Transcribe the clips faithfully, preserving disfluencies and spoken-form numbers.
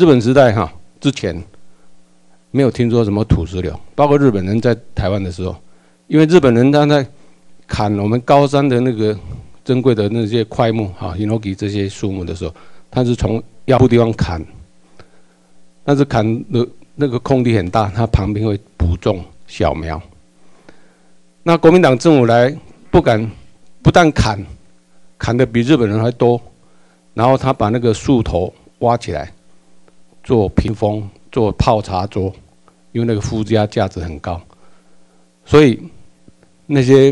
日本时代哈之前没有听说什么土石流，包括日本人在台湾的时候，因为日本人他在砍我们高山的那个珍贵的那些块木哈 ，hinoki 这些树木的时候，他是从腰部地方砍，但是砍的那个空地很大，它旁边会补种小苗。那国民党政府来不敢，不但砍，砍的比日本人还多，然后他把那个树头挖起来做屏风、做泡茶桌，因为那个附加价值很高，所以那些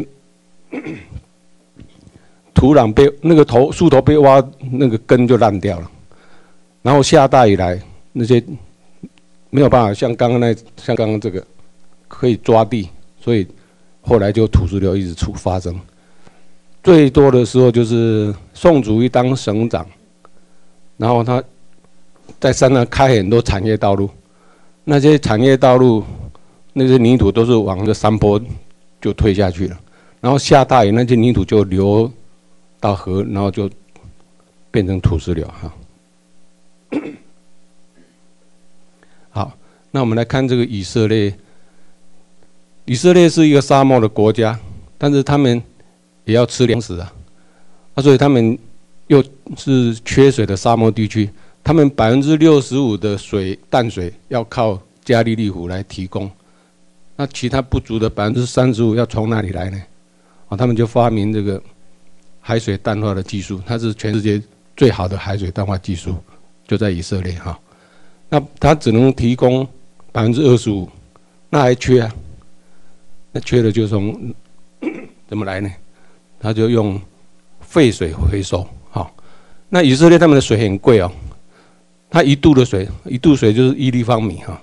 土壤被那个头树头被挖，那个根就烂掉了。然后下大雨来，那些没有办法像刚刚那像刚刚这个可以抓地，所以后来就土石流一直出发生。最多的时候就是宋祖义当省长，然后他在山上开很多产业道路，那些产业道路那些泥土都是往这山坡就推下去了，然后下大雨，那些泥土就流到河，然后就变成土石流哈。好，那我们来看这个以色列。以色列是一个沙漠的国家，但是他们也要吃粮食啊，啊，所以他们又是缺水的沙漠地区，他们百分之六十五的水淡水要靠加利利湖来提供，那其他不足的百分之三十五要从哪里来呢？啊，他们就发明这个海水淡化的技术，它是全世界最好的海水淡化技术，就在以色列哈。那它只能提供百分之二十五，那还缺啊。那缺的就从怎么来呢？他就用废水回收。好，那以色列他们的水很贵哦，它一度的水，一度水就是一立方米哈，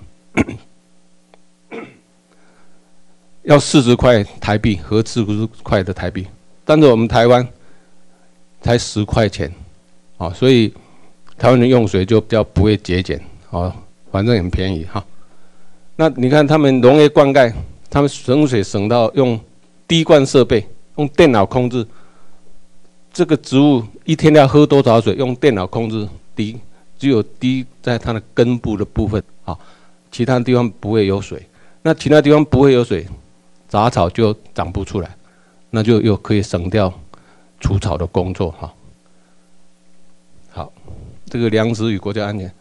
要四十块台币，合四十块的台币。但是我们台湾才十块钱，啊，所以台湾的用水就比较不会节俭，啊，反正很便宜哈。那你看他们农业灌溉。他们省水省到用滴灌设备，用电脑控制这个植物一天要喝多少水，用电脑控制滴，只有滴在它的根部的部分，啊，其他地方不会有水。那其他地方不会有水，杂草就长不出来，那就又可以省掉除草的工作哈。好，这个粮食与国家安全，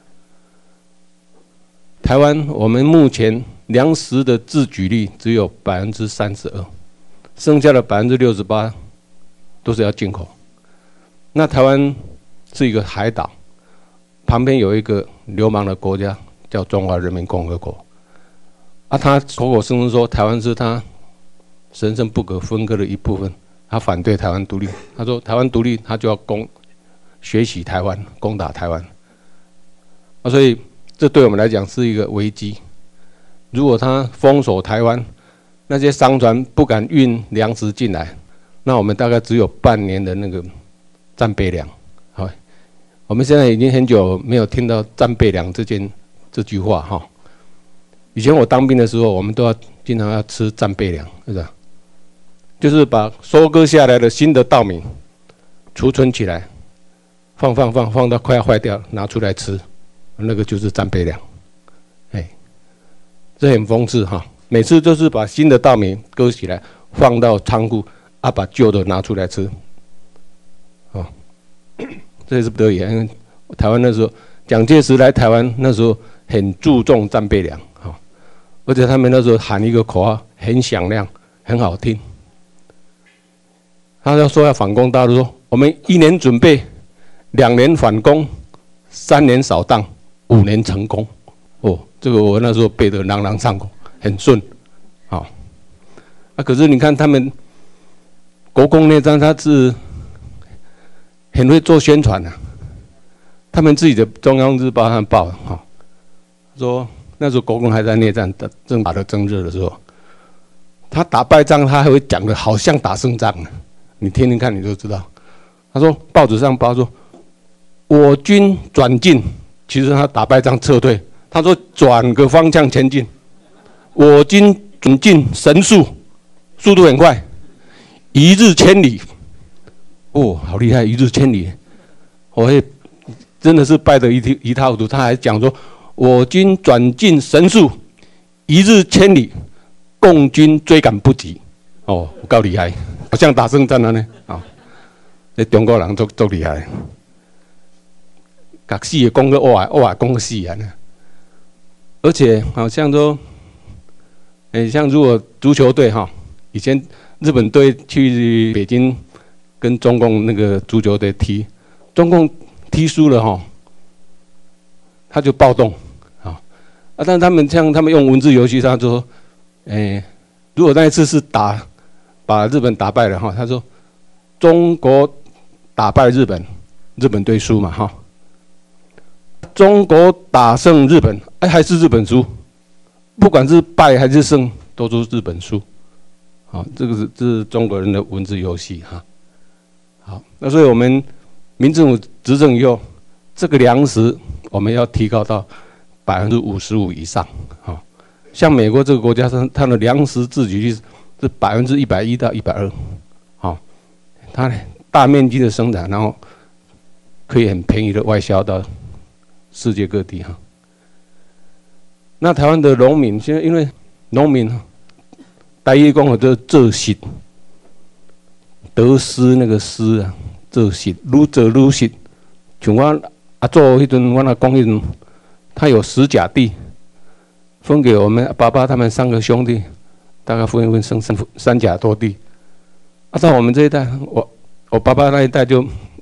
台湾我们目前粮食的自给率只有百分之三十二，剩下的百分之六十八都是要进口。那台湾是一个海岛，旁边有一个流氓的国家叫中华人民共和国，啊，他口口声声说台湾是他神圣不可分割的一部分，他反对台湾独立。他说台湾独立，他就要攻学习台湾，攻打台湾。啊，所以这对我们来讲是一个危机。如果他封锁台湾，那些商船不敢运粮食进来，那我们大概只有半年的那个战备粮。好，我们现在已经很久没有听到战备粮这件这句话哈。以前我当兵的时候，我们都要经常要吃战备粮，是吧？就是把收割下来的新的稻米储存起来，放放放放到快要坏掉，拿出来吃，那个就是战备粮。哎，这很讽刺哈！每次都是把新的稻米割起来，放到仓库，啊，把旧的拿出来吃。哦，这也是不得已。因为台湾那时候，蒋介石来台湾那时候很注重战备粮，哈，而且他们那时候喊一个口号，很响亮，很好听。他要说要反攻大陆，说我们一年准备，两年反攻，三年扫荡，五年成功。哦，这个我那时候背得朗朗上口，很顺，好、哦。啊，可是你看他们国共内战，他是很会做宣传的、啊。他们自己的中央日报上报哈、哦，说那时候国共还在内战的正打得正热的时候，他打败仗，他还会讲的好像打胜仗呢。你听听看，你就知道。他说报纸上报说，我军转进，其实他打败仗撤退。他说转个方向前进，我军转进神速，速度很快，一日千里。哦，好厉害，一日千里。我会真的是败得一一塌糊涂。他还讲说：“我军转进神速，一日千里，共军追赶不及。”哦，够厉害，好像打胜仗了呢。啊，那中国人足足厉害，把死也攻个哇哇攻个死啊呢。而且好像说，诶、欸，像如果足球队哈，以前日本队去北京跟中共那个足球队踢，中共踢输了哈，他就暴动啊啊！但他们像他们用文字游戏，他说，诶、欸，如果那一次是打。把日本打败了哈，他说中国打败日本，日本队输嘛哈。中国打胜日本，哎还是日本输，不管是败还是胜，都是日本输。好，这个是这是中国人的文字游戏哈。好，那所以我们民政府执政以后，这个粮食我们要提高到百分之五十五以上。好，像美国这个国家，它它的粮食自给率是百分之一百一到一百二，好，它大面积的生产，然后可以很便宜的外销到世界各地哈。那台湾的农民现在因为农民台语讲的做实，得失那个失啊，做实，愈做愈实。像我阿祖迄阵，我阿公迄阵，他有十甲地，分给我们爸爸他们三个兄弟。大概分一分剩三三甲多地，啊，到我们这一代，我我爸爸那一代就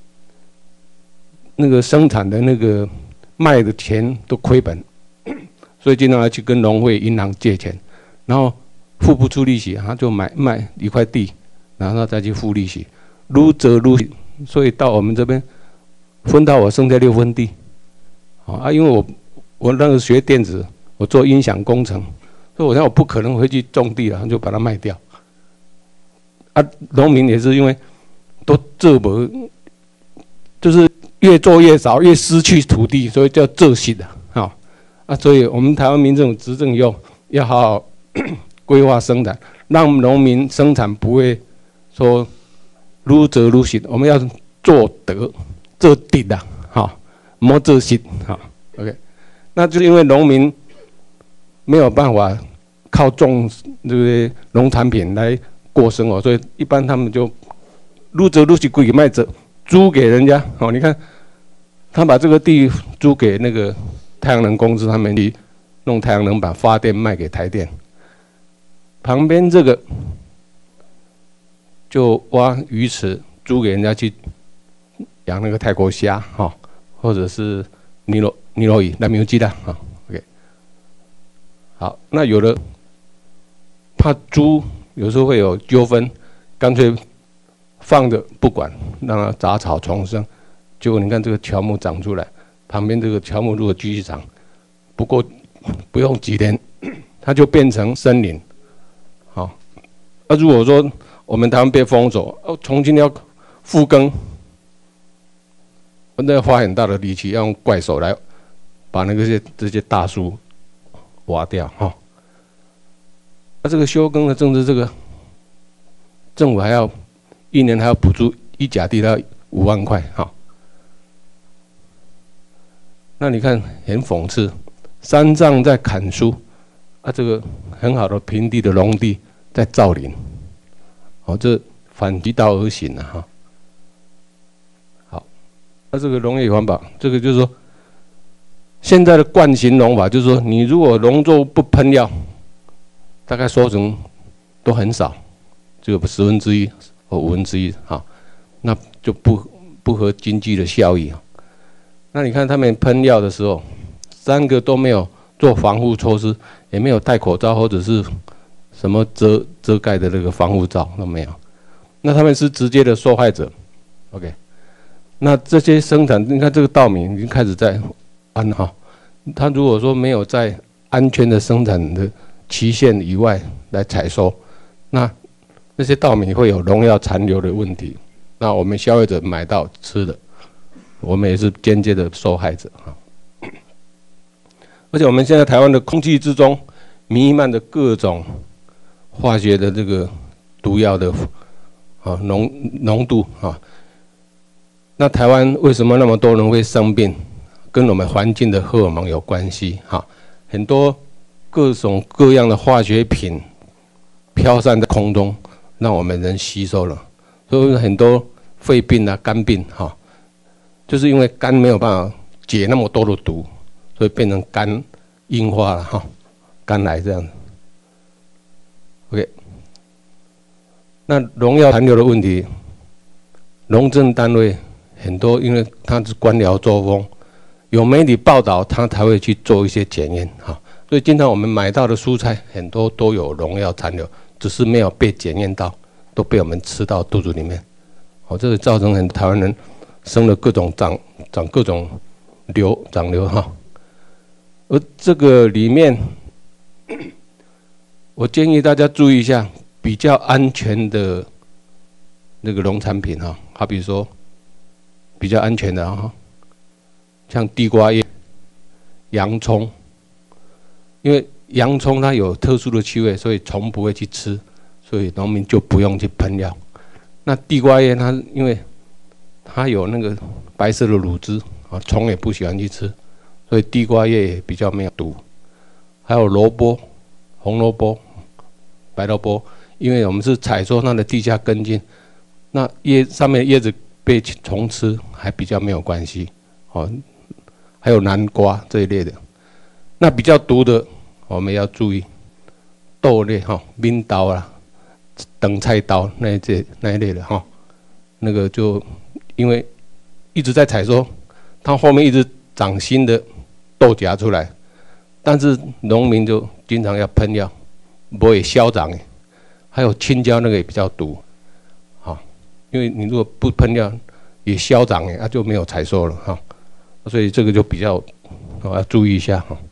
那个生产的那个卖的钱都亏本，所以经常要去跟农会、银行借钱，然后付不出利息，他就买卖一块地，然后再去付利息，愈折愈实，所以到我们这边分到我剩下六分地，啊，因为我我那个学电子，我做音响工程。所以我想我不可能回去种地了，就把它卖掉。啊，农民也是因为都做不，就是越做越少，越失去土地，所以叫做实的啊。啊，所以我们台湾民政府执政以后，要好好规划生产，让农民生产不会说愈做愈实。我们要做得做得的哈，莫做实哈。OK， 那就是因为农民。没有办法靠种这个农产品来过生活，所以一般他们就愈做愈是贵卖者租给人家。哦，你看，他把这个地租给那个太阳能公司，他们去弄太阳能板发电卖给台电。旁边这个就挖鱼池租给人家去养那个泰国虾，哈、哦，或者是尼罗尼罗鱼、蓝苗鸡的啊。好，那有的怕猪有时候会有纠纷，干脆放着不管，让它杂草丛生。结果你看这个乔木长出来，旁边这个乔木如果继续长，不过不用几年，它就变成森林。好，那、啊、如果说我们台湾被封锁，哦，重新要复耕，那要花很大的力气，要用怪手来把那个些这些大树。挖掉哈，那、啊、这个休耕的政治，这个政府还要一年还要补助一甲地到五万块哈。那你看很讽刺，山上在砍树，啊，这个很好的平地的农地在造林，哦，这反其道而行了、啊、哈。好，那、啊、这个农业环保，这个就是说。现在的惯行农法就是说，你如果农作物不喷药，大概收成都很少，只有十分之一或五分之一啊，那就不不合经济的效益。那你看他们喷药的时候，三个都没有做防护措施，也没有戴口罩或者是什么遮遮盖的那个防护罩都没有，那他们是直接的受害者。OK， 那这些生产，你看这个稻米已经开始在。安哈，他如果说没有在安全的生产的期限以外来采收，那那些稻米会有农药残留的问题，那我们消费者买到吃的，我们也是间接的受害者哈。而且我们现在台湾的空气之中弥漫的各种化学的这个毒药的啊浓浓度啊，那台湾为什么那么多人会生病？ 跟我们环境的荷尔蒙有关系哈，很多各种各样的化学品飘散在空中，让我们人吸收了，所以很多肺病啊、肝病哈，就是因为肝没有办法解那么多的毒，所以变成肝硬化了哈，肝癌这样子。OK， 那农药残留的问题，农政单位很多，因为它是官僚作风，有媒体报道，他才会去做一些检验哈。所以经常我们买到的蔬菜很多都有农药残留，只是没有被检验到，都被我们吃到肚子里面。哦，这个造成很多台湾人生了各种长长各种瘤长瘤哈。而这个里面，我建议大家注意一下比较安全的那个农产品哈，好比说比较安全的哈，像地瓜叶、洋葱，因为洋葱它有特殊的气味，所以虫不会去吃，所以农民就不用去喷药。那地瓜叶它因为它有那个白色的乳汁啊，虫也不喜欢去吃，所以地瓜叶也比较没有毒。还有萝卜、红萝卜、白萝卜，因为我们是采收它的地下根茎，那叶上面的叶子被虫吃还比较没有关系。哦，还有南瓜这一类的。那比较毒的，我们要注意豆类哈，冰刀啦、等菜刀那一类那一类的哈，那个就因为一直在采收，它后面一直长新的豆荚出来，但是农民就经常要喷药，不会消长诶。还有青椒那个也比较毒，好，因为你如果不喷药也消长诶，那、啊、就没有采收了哈，所以这个就比较我要注意一下哈。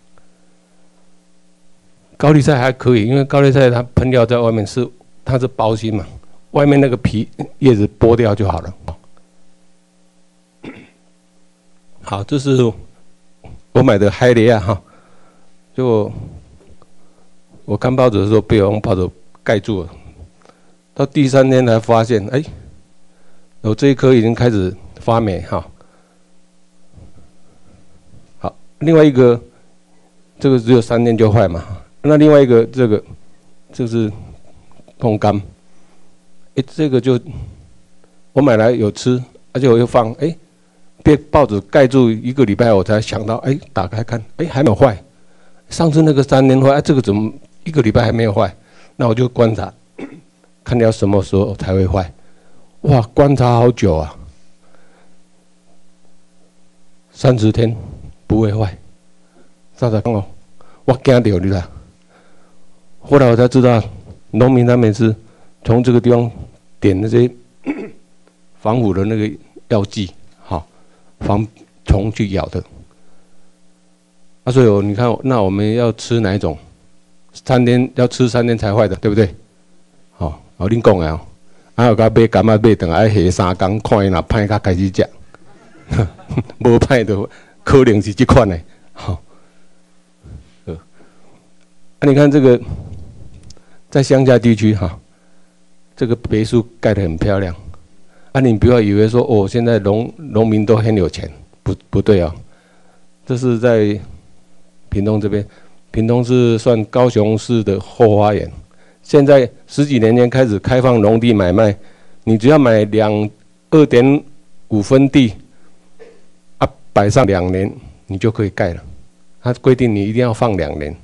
高丽菜还可以，因为高丽菜它喷药在外面是它是包心嘛，外面那个皮叶子剥掉就好了。好，这是我买的海梨啊哈，就我看报纸的时候被我用报纸盖住了，到第三天才发现，哎，有这一颗已经开始发霉哈。好，另外一个这个只有三天就坏嘛。那另外一个这个就是冻干，哎，这个就我买来有吃，而且我又放，哎，被报纸盖住一个礼拜，我才想到，哎，打开看，哎，还没有坏。上次那个三年坏，哎，这个怎么一个礼拜还没有坏？那我就观察，看要什么时候才会坏。哇，观察好久啊，三十天不会坏。啥子讲哦？我惊到你啦！后来我才知道，农民他们是从这个地方点那些防腐的那个药剂，好，防虫去咬的。啊，所以我你看，那我们要吃哪一种？三天要吃三天才坏的，对不对？好、哦，我恁讲的哦，啊有甲买柑仔买，等下下三工，看伊若歹，甲开始食，无歹的可能是这款的，好、哦。啊，你看这个。在乡下地区哈，这个别墅盖得很漂亮，啊，你不要以为说哦，现在农农民都很有钱，不不对啊、哦，这是在屏东这边，屏东是算高雄市的后花园，现在十几年前开始开放农地买卖，你只要买两二点五分地，啊，摆上两年你就可以盖了，它规定你一定要放两年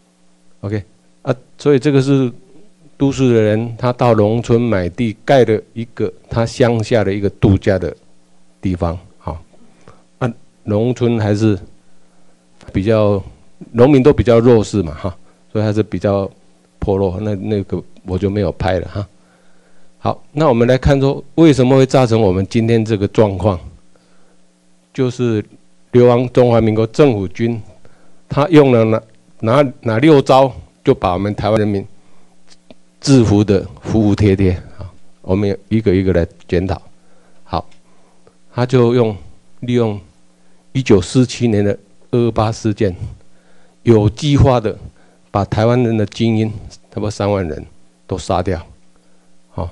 ，OK。啊，所以这个是都市的人，他到农村买地盖的一个他乡下的一个度假的地方，好，啊，农村还是比较农民都比较弱势嘛，哈，所以还是比较破落。那那个我就没有拍了哈。好，那我们来看说为什么会造成我们今天这个状况，就是流亡中华民国政府军，他用了哪哪哪六招。就把我们台湾人民制服的服服帖帖啊，我们一个一个来检讨。好，他就用利用一九四七年的二二八事件，有计划的把台湾人的精英差不多三万人都杀掉。好，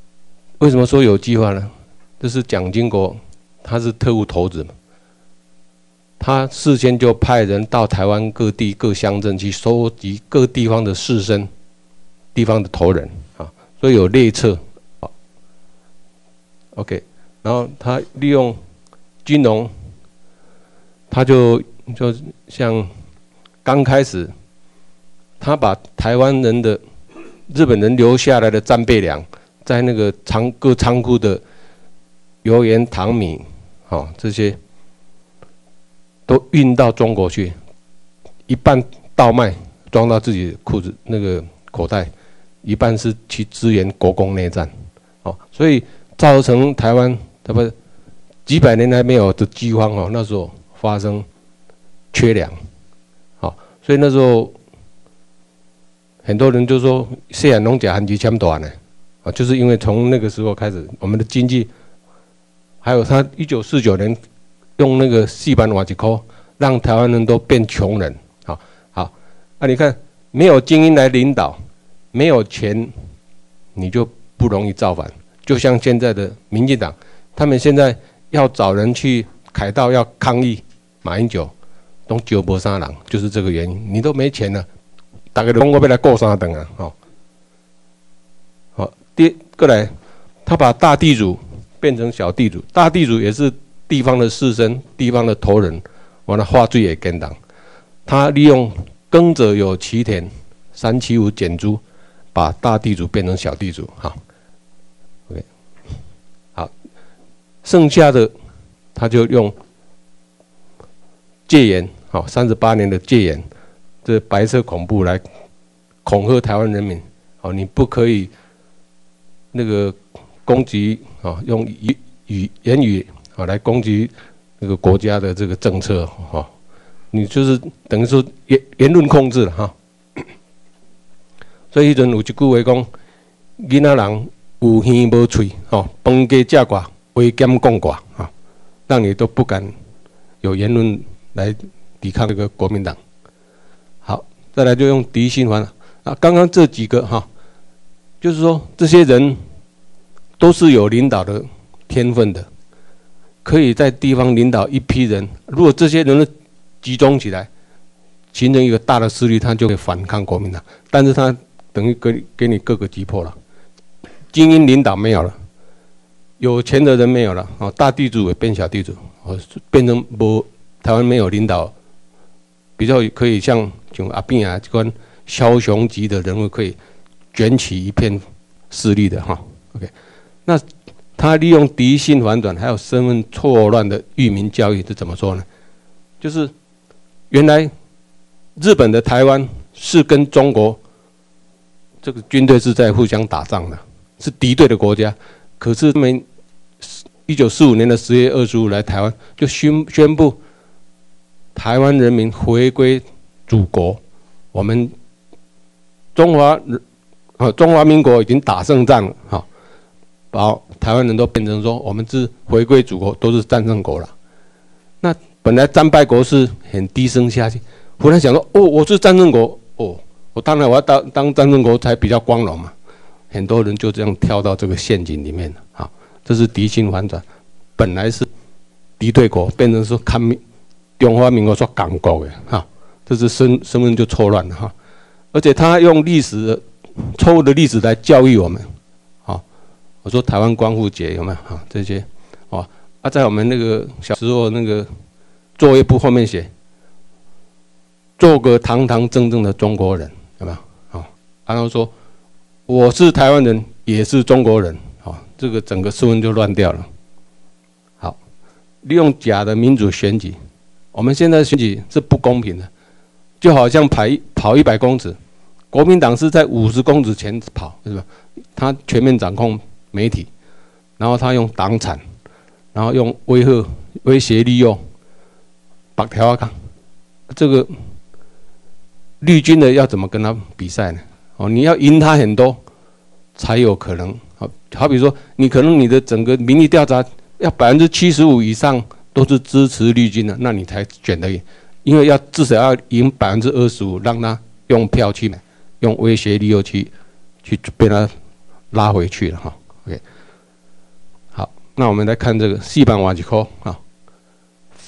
为什么说有计划呢？这是蒋经国，他是特务头子嘛， 他事先就派人到台湾各地各乡镇去收集各地方的士绅、地方的头人啊，所以有列册。OK， 然后他利用金融，他就就像刚开始，他把台湾人的日本人留下来的战备粮，在那个仓各仓库的油盐糖米，哦这些都运到中国去，一半倒卖装到自己的裤子那个口袋，一半是去支援国共内战，哦，所以造成台湾差不多几百年来没有的饥荒哦，那时候发生缺粮，好，所以那时候很多人就说“西安农甲很极欠短呢”，啊，就是因为从那个时候开始，我们的经济，还有他一九四九年用那个四板瓦几扣，让台湾人都变穷人，好，好，啊，你看没有精英来领导，没有钱，你就不容易造反。就像现在的民进党，他们现在要找人去凯道要抗议马英九，都九波三郎，就是这个原因。你都没钱了，大家都讲我要来过三顿啊，哦，好，第过来，他把大地主变成小地主，大地主也是地方的士绅、地方的头人，完了话罪也跟当。他利用耕者有其田，三七五减租，把大地主变成小地主，哈。OK， 好，剩下的他就用戒严，好，三十八年的戒严，这白色恐怖来恐吓台湾人民，好，你不可以那个攻击啊，用语语言语啊来攻击那个国家的这个政策，哈，你就是等于说言言论控制了哈。所以迄阵有一句话讲，囡仔人有耳无喙，吼，饭加食寡，话减讲寡，啊，让你都不敢有言论来抵抗这个国民党。好，再来就用敌心环啊，刚刚这几个哈，就是说这些人都是有领导的天分的，可以在地方领导一批人。如果这些人集中起来，形成一个大的势力，他就会反抗国民党。但是他等于给给你各个击破了。精英领导没有了，有钱的人没有了，哦，大地主也变小地主，哦，变成无台湾没有领导，比较可以像像阿扁啊这关枭雄级的人物，可以卷起一片势力的哈。OK， 那他利用敌性反转，还有身份错乱的裕民教育，这怎么说呢？就是原来日本的台湾是跟中国这个军队是在互相打仗的。是敌对的国家，可是他们一九四五年的十月二十五来台湾，就宣宣布台湾人民回归祖国，我们中华啊中华民国已经打胜仗了，哈，把台湾人都变成说我们是回归祖国，都是战胜国了。那本来战败国是很低声下气，忽然想说，哦，我是战胜国，哦，我当然我要当当战胜国才比较光荣嘛。很多人就这样跳到这个陷阱里面了，好，这是敌性反转，本来是敌对国，变成说看中华民国说港国的，哈，这是身身份就错乱了哈，而且他用历史错误的历史来教育我们，好，我说台湾光复节有没有哈这些，哦，啊，在我们那个小时候那个作业簿后面写，做个堂堂正正的中国人，有没有？好，然后说。我是台湾人，也是中国人，好，这个整个身份就乱掉了。好，利用假的民主选举，我们现在选举是不公平的，就好像跑跑一百公尺，国民党是在五十公尺前跑，是吧？他全面掌控媒体，然后他用党产，然后用威吓、威胁、利诱，绑条啊，这个绿军的要怎么跟他比赛呢？哦，你要赢他很多，才有可能。好，好比说，你可能你的整个民意调查要百分之七十五以上都是支持绿军的，那你才选得赢。因为要至少要赢百分之二十五，让他用票去买，用威胁利诱去去被他拉回去了哈。OK， 好，那我们来看这个四板瓦几块啊，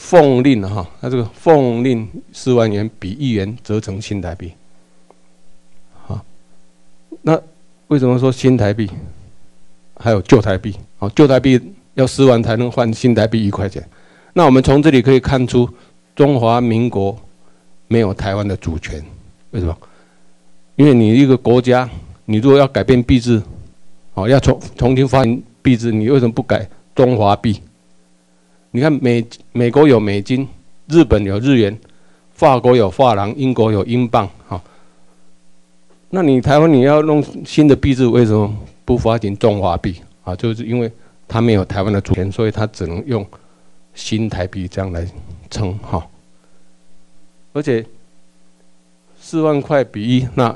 奉令哈，它这个奉令四万元比一元折成新台币。好，那为什么说新台币？还有旧台币？好，旧台币要四万才能换新台币一块钱。那我们从这里可以看出，中华民国没有台湾的主权。为什么？因为你一个国家，你如果要改变币制，好，要重重新发行币制，你为什么不改中华币？你看美美国有美金，日本有日元，法国有法郎，英国有英镑，好。那你台湾你要弄新的币制，为什么不发行中华币？啊，就是因为它没有台湾的主权，所以它只能用新台币这样来称哈。而且四万块比一，那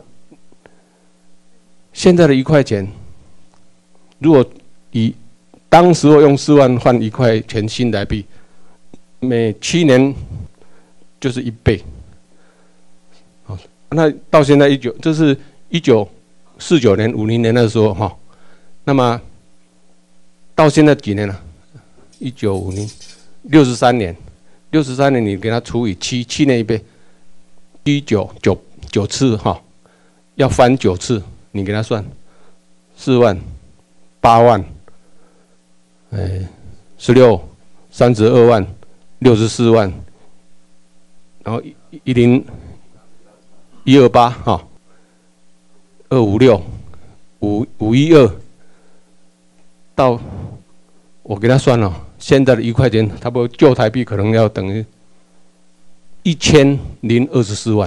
现在的一块钱，如果以当时我用四万换一块钱新台币，每七年就是一倍。好，那到现在一九，这是一九四九年、五零年的时候哈。那么到现在几年了？一九五零，六十三年，六十三年你给它除以七，七年一倍，七九九九次哈，要翻九次，你给它算，四万、八万。哎，十六、三十二万、六十四万，然后一一零一二八哈，二五六、五五一二，到我给他算了，现在的一块钱，差不多旧台币可能要等于一千零二十四万。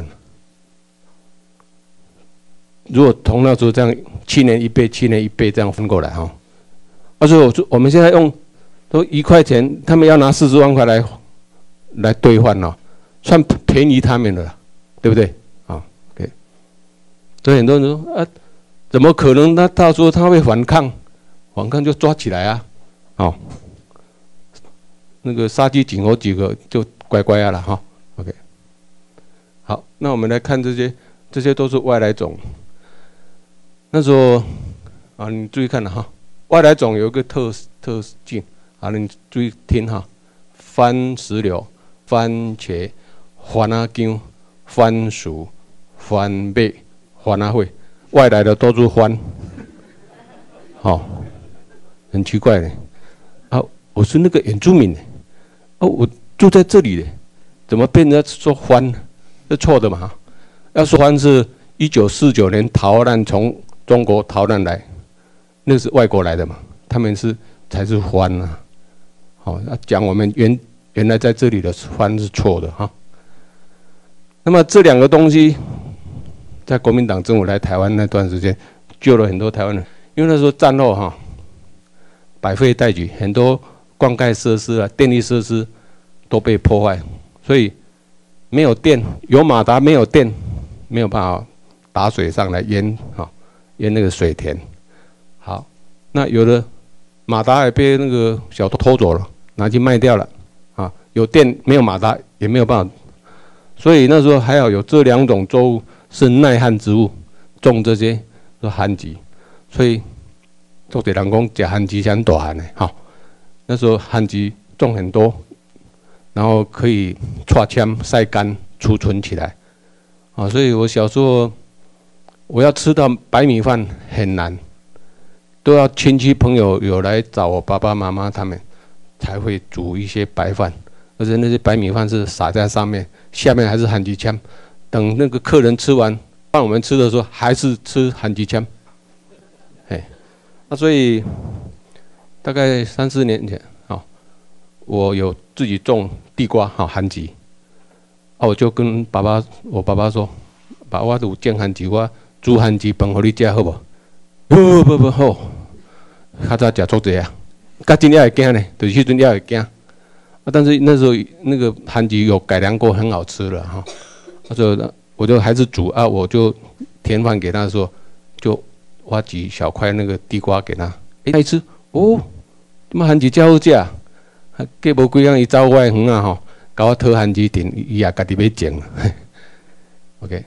如果从那时候这样七年一倍、七年一倍这样分过来哈。而且我我们现在用都一块钱，他们要拿四十万块来来兑换了，算便宜他们了，对不对？啊 ，OK。所以很多人说啊，怎么可能？他他说他会反抗，反抗就抓起来啊，哦，那个杀鸡儆猴几个就乖乖啊了哈 ，OK。好，那我们来看这些，这些都是外来种。那时候啊，你注意看了哈。外来种有一个特特性，好，你注意听哈，番石榴、番茄、番阿姜、番薯、番麦、番阿会，外来的都是番，好、哦，很奇怪的啊！我是那个原住民呢，哦，我住在这里的，怎么变成说番？是错的嘛？要说番是一九四九年逃难从中国逃难来。那是外国来的嘛，他们是才是番啊，好，讲我们原原来在这里的番是错的哈。那么这两个东西，在国民党政府来台湾那段时间，救了很多台湾人，因为那时候战后哈，百废待举，很多灌溉设施啊、电力设施都被破坏，所以没有电，有马达没有电，没有办法打水上来淹哈，淹那个水田。好，那有的马达也被那个小偷偷走了，拿去卖掉了，啊，有电没有马达也没有办法，所以那时候还要有这两种作物是耐旱植物，种这些是旱秸，所以做地人讲吃旱秸像大汉的哈，那时候旱秸种很多，然后可以串签晒干储存起来，啊，所以我小时候我要吃到白米饭很难。都要亲戚朋友有来找我爸爸妈妈他们，才会煮一些白饭，而且那些白米饭是撒在上面，下面还是旱秸枪。等那个客人吃完，帮我们吃的时候，还是吃旱秸枪。哎，那所以大概三四年前啊、哦，我有自己种地瓜哈旱秸，啊，我就跟爸爸我爸爸说，爸，我有种旱秸，我煮旱秸饭给你吃好不好？不不不好，较早食足济啊，甲真也会惊呢，就是迄阵也会惊。啊，但是那时候那个旱秸有改良过，很好吃了哈。那时候我就还是煮啊，我就填饭给他的时候，就挖几小块那个地瓜给他，哎、欸，他一吃，哦，他妈旱秸真好食，过无几工伊走我的园啊吼，甲我讨旱秸田，伊也家己要种。OK，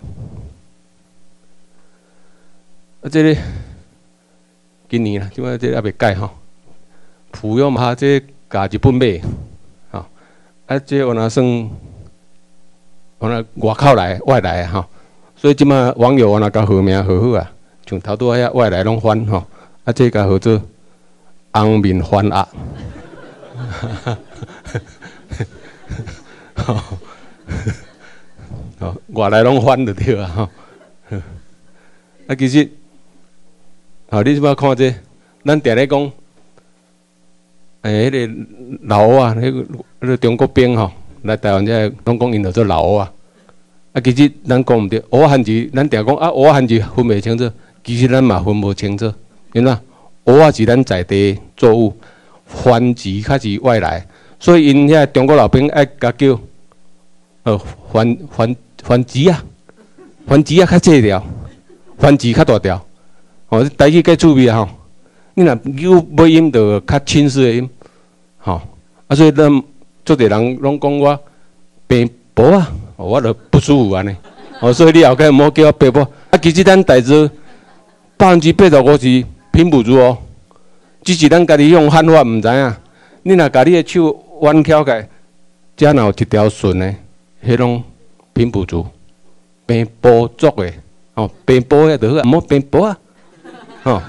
啊，这个。今年啦，即摆这还袂改吼。普悠玛这加日本买，吼， 啊，这我那算，我那外口来外来哈，所以即马网友我那甲号名号好啊，像头拄遐外来拢翻吼，啊，这甲号做红面番鸭，吼，吼，外来拢翻就对啊吼，啊，其实，吼，你即马看这，咱定咧讲。 诶，迄、那个老枵啊，迄、那个迄个中国兵吼、喔、来台湾这拢讲因着做老枵啊。啊，其实咱讲毋对，蚵仔汉字咱定讲啊，蚵仔汉字分袂清楚，其实咱嘛分无清楚。因哪蚵仔是咱在地作物，番薯较是外来，所以因遐中国老兵爱甲叫，呃，番番番薯啊，番薯啊较细条，番薯较大条。哦，台语计趣味啊吼。 你若有尾音，就较清晰的音，吼、啊，所以咱做侪人拢讲我病婆啊，我就不舒服安尼，哦，所以你后盖莫叫我病婆。啊，其实咱台词百分之八十五是拼不住哦，只是咱家己用汉话毋知影。你若家己的手弯翘起来，遮若有一条顺的，迄拢拼不住，病婆足的，哦，病婆遐就好，莫病婆啊，吼、哦。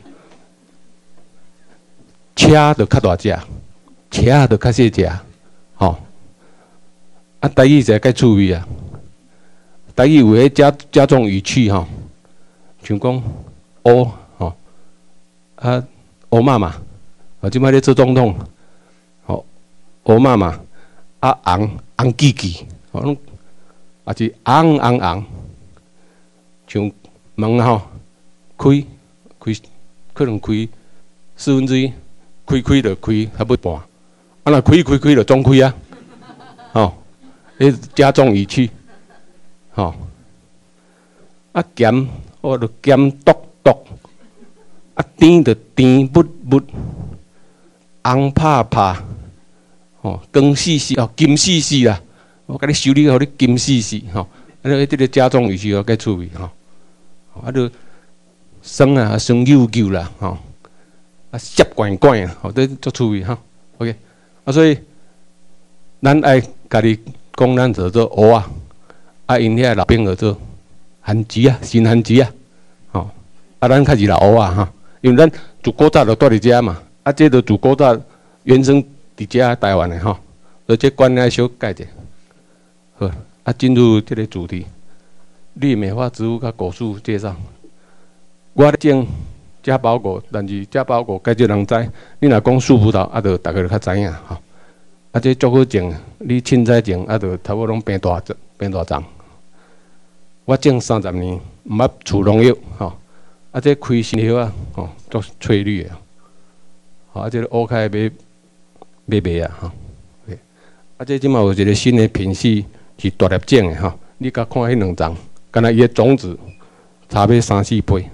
车就较大只，车就较细只，吼、哦。啊，台语是较趣味啊。台语有迄加加重语气吼，像讲乌吼，啊乌妈妈，啊即摆咧做总统，吼乌妈妈，啊红红记记，吼拢啊是红红红，像门吼开开可能开四分之一。 开开就开，还不半，啊若开开开就总开啊，吼，迄加重语气，吼，啊咸我就咸笃笃，啊甜就甜不不，红拍拍，吼光死死哦金死死啦，我甲你修理互你金死死吼，啊你这个加重语气哦，该趣味吼，啊就酸啊酸溜溜啦吼。 啊，涩怪怪啊，吼，这足趣味哈。OK， 啊，所以咱爱家己讲，咱就做蚵仔，啊，因遐老兵就做番薯啊，新番薯啊，吼，啊，咱较是老蚵仔哈，因为咱自古早就住伫遮嘛，啊，这就自古早原生伫遮台湾的吼，所以这观念小改者。好，啊，进入这个主题，绿美化植物甲果树介绍，我种。 遮包果，但是遮包果介少人知。你若讲树葡萄，啊，就大家就较知影吼。啊，这足好种，你凊彩种，啊，就差不多拢变大变大丛。我种三十年，毋捌除农药吼。啊，这开新叶啊，吼，足翠绿的。吼，啊，这个乌开买买卖啊，吼。啊，这即马有一个新的品系是大粒种的吼。你甲看迄两丛，敢若伊的种子差要三四倍。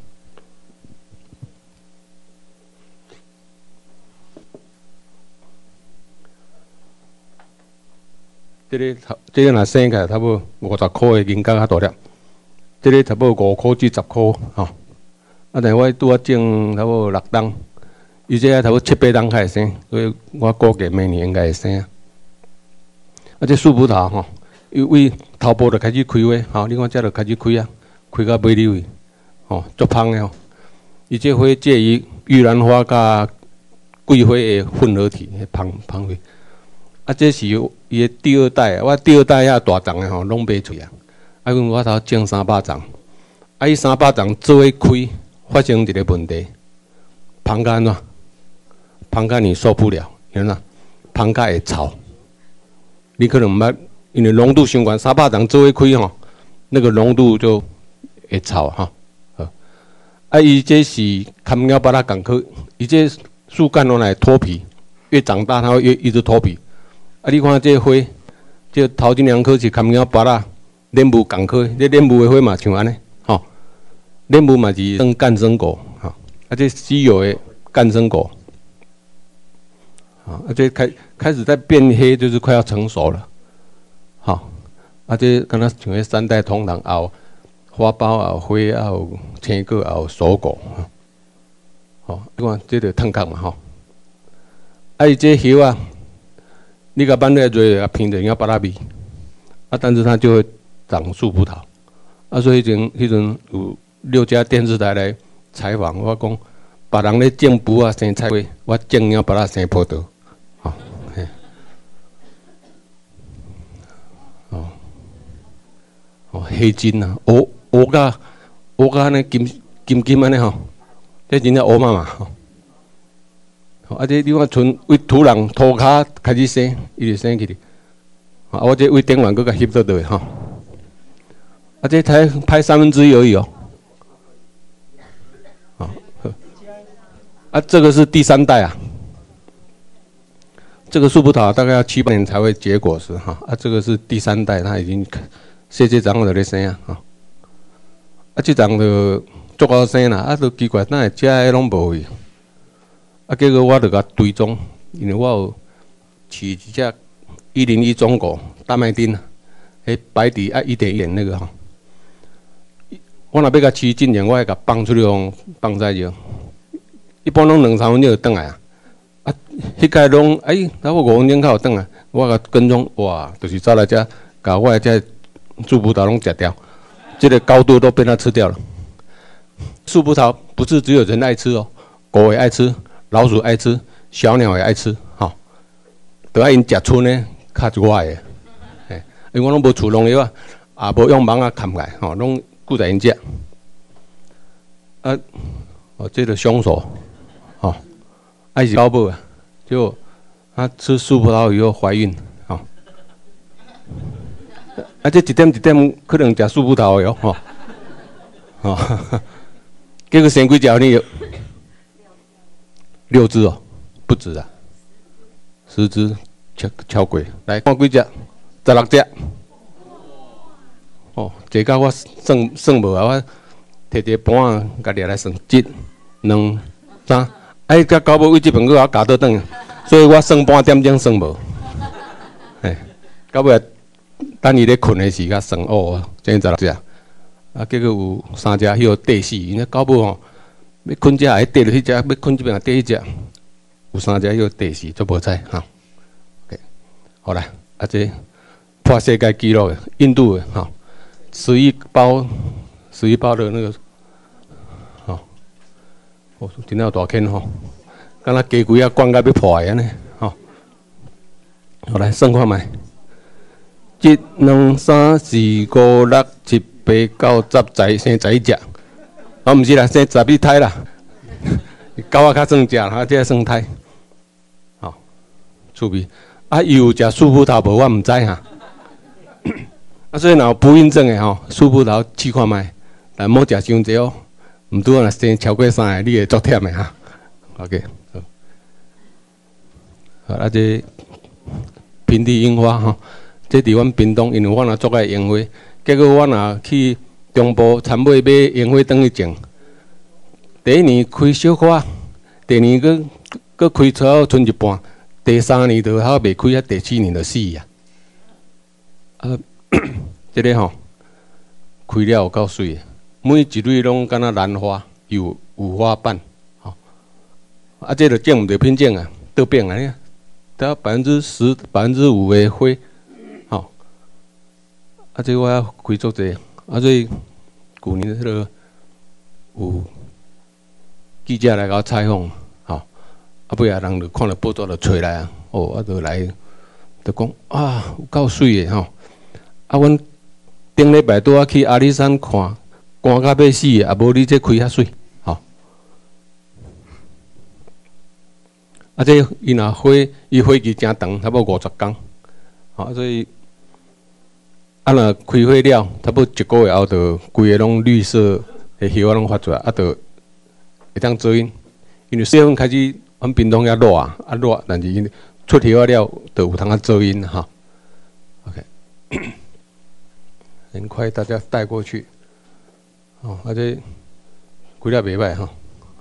这个头，这个若生起来差不多五十箍的银角较大粒，这个差不多五箍至十箍吼。啊，但是我拄啊种差不多六担，伊这差不多七八担开始生，所以我估计明年应该会生。啊，这树葡萄吼，伊为头部就开始开花，吼，你看这就开始开啊，开到尾溜去，吼，足芳的吼。伊这花介于玉兰花甲桂花的混合体，迄芳芳花。 啊，这是伊的第二代，我第二代遐大丛的吼，拢卖出啊。啊，因为我头种三百丛，啊，伊三百丛做伙开，发生一个问题，芳甲安怎？芳甲你受不了，因为哪？芳甲会臭。你可能毋捌，因为浓度相关，三百丛做伙开吼，那个浓度就会臭哈。好，啊，伊这是砍鸟巴拉港科，伊这树干拢来脱皮，越长大它会越一直脱皮。 啊！你看这花，这头前两棵是砍鸟巴拉莲雾港科，这莲雾的花嘛像安尼，吼，莲雾嘛是算干生果，吼，啊这稀有的干生果，啊，这开开始在变黑，就是快要成熟了，好，啊这敢若像迄三代同堂，也有花苞，也有花，也有青果，也有熟果，吼，你看这就烫壳嘛，吼，啊伊这叶啊。 你甲板来做啊偏着像巴拉米，啊，但是它就会长树葡萄，啊，所以迄阵迄阵有六家电视台来采访，我讲别人咧种葡啊生菜花，我种了巴拉生葡萄，吼、哦，嘿，哦，哦，黑金啊，乌乌甲乌甲安尼金金金安尼吼，这真正乌嘛嘛吼。啊！这你看，从为土壤土骹开始生，伊就生起哩。啊，我这为电源搁甲翕倒倒吼。啊，这才拍三分之一而已哦。啊，啊，这个是第三代啊。这个树葡萄大概要七八年才会结果实哈。啊，这个是第三代，它已经细细长就咧生啊。啊，啊，这长就足够生啦。啊，都奇怪，哪会食的拢无去？啊，结果我就甲追踪，因为我有饲一只一零一中狗大麦町，迄白底啊一点一点那个吼。我若要甲饲进前，我会甲放出去用放在就，一般拢两三分钟就转来啊。啊，迄个拢哎，差不多五分钟才有转来，我甲跟踪，哇，就是走来遮，甲我的这树葡萄拢食掉，这个高度都被它吃掉了。树葡萄不是只有人爱吃哦，狗也爱吃。老鼠爱吃，小鸟也爱吃，吼，都爱因食剩呢，较一寡的，嘿，因为我拢无厝农药啊，也无用网啊砍来，吼，拢顾在因食。啊，哦，这个凶手，吼，爱是高母啊，就她吃树葡萄以后怀孕，吼，啊，这一点一点可能食树葡萄的哟，吼，吼，结果生几只呢？六只哦，不止啊，十只超超过，来看几只，十六只。哦，这甲我算算无啊，我摕一个盘啊，家己来算，一、两、三，哎，甲到尾为这边搁我加倒转，所以我算半点钟算无。哎，到尾等伊咧困的时甲算哦，真十六只，啊，结果有三只迄个地死，因为到尾吼。要困只还跌落去只，要困这边也跌一只，有三只又跌死，都无知哈。OK， 好啦，啊这破世界纪录的印度的哈，十一包十一包的那个，吼，哦，真有大坑吼，敢若鸡龟啊灌到要破的安尼，吼。好来算看觅，一、两、三、四、五、六、七、八、九、十、十、生十一只。哦，毋是啦，生十一胎啦，狗仔较算食，啊，这算胎，吼、哦，趣味。啊，伊有食树葡萄无？我毋知哈。啊，所以若有不孕症的吼，树葡萄试看觅，但莫食伤济哦。毋拄啊，若生超过三个，你会足忝的哈。OK， 好，好啊，这平地樱花吼，这伫阮屏东，因为我若足爱樱花，结果我若去。中部田尾买樱花灯去种，第一年开小花，第二年佮佮开差不多剩一半，第三年就还未开啊，第四年就死啊。啊，这个吼开了有够水的，每一蕊拢敢若兰花，有五花瓣，吼。啊，这个种毋着品种啊，倒变啊，你得百分之十、百分之五的花，吼。啊，这我要开足济。啊，所以旧年迄个有记者来甲我采访，吼，啊尾啊人就看了报纸就找来啊，哦，啊就来就讲啊有够水的吼，啊阮顶礼拜拄啊去阿里山看，寒到要死的，啊无你这开遐水，吼，啊这伊若花伊花期真长，差不多五十工，吼，所以。啊，若开花了，差不多一个月后，就规个拢绿色的叶啊拢发出来，啊，就会当遮阴。因为四月份开始，阮屏东遐热啊，啊热，但是因出叶啊了，就有通啊遮阴哈。OK， 很快大家带过去。哦，啊这几粒袂歹哈。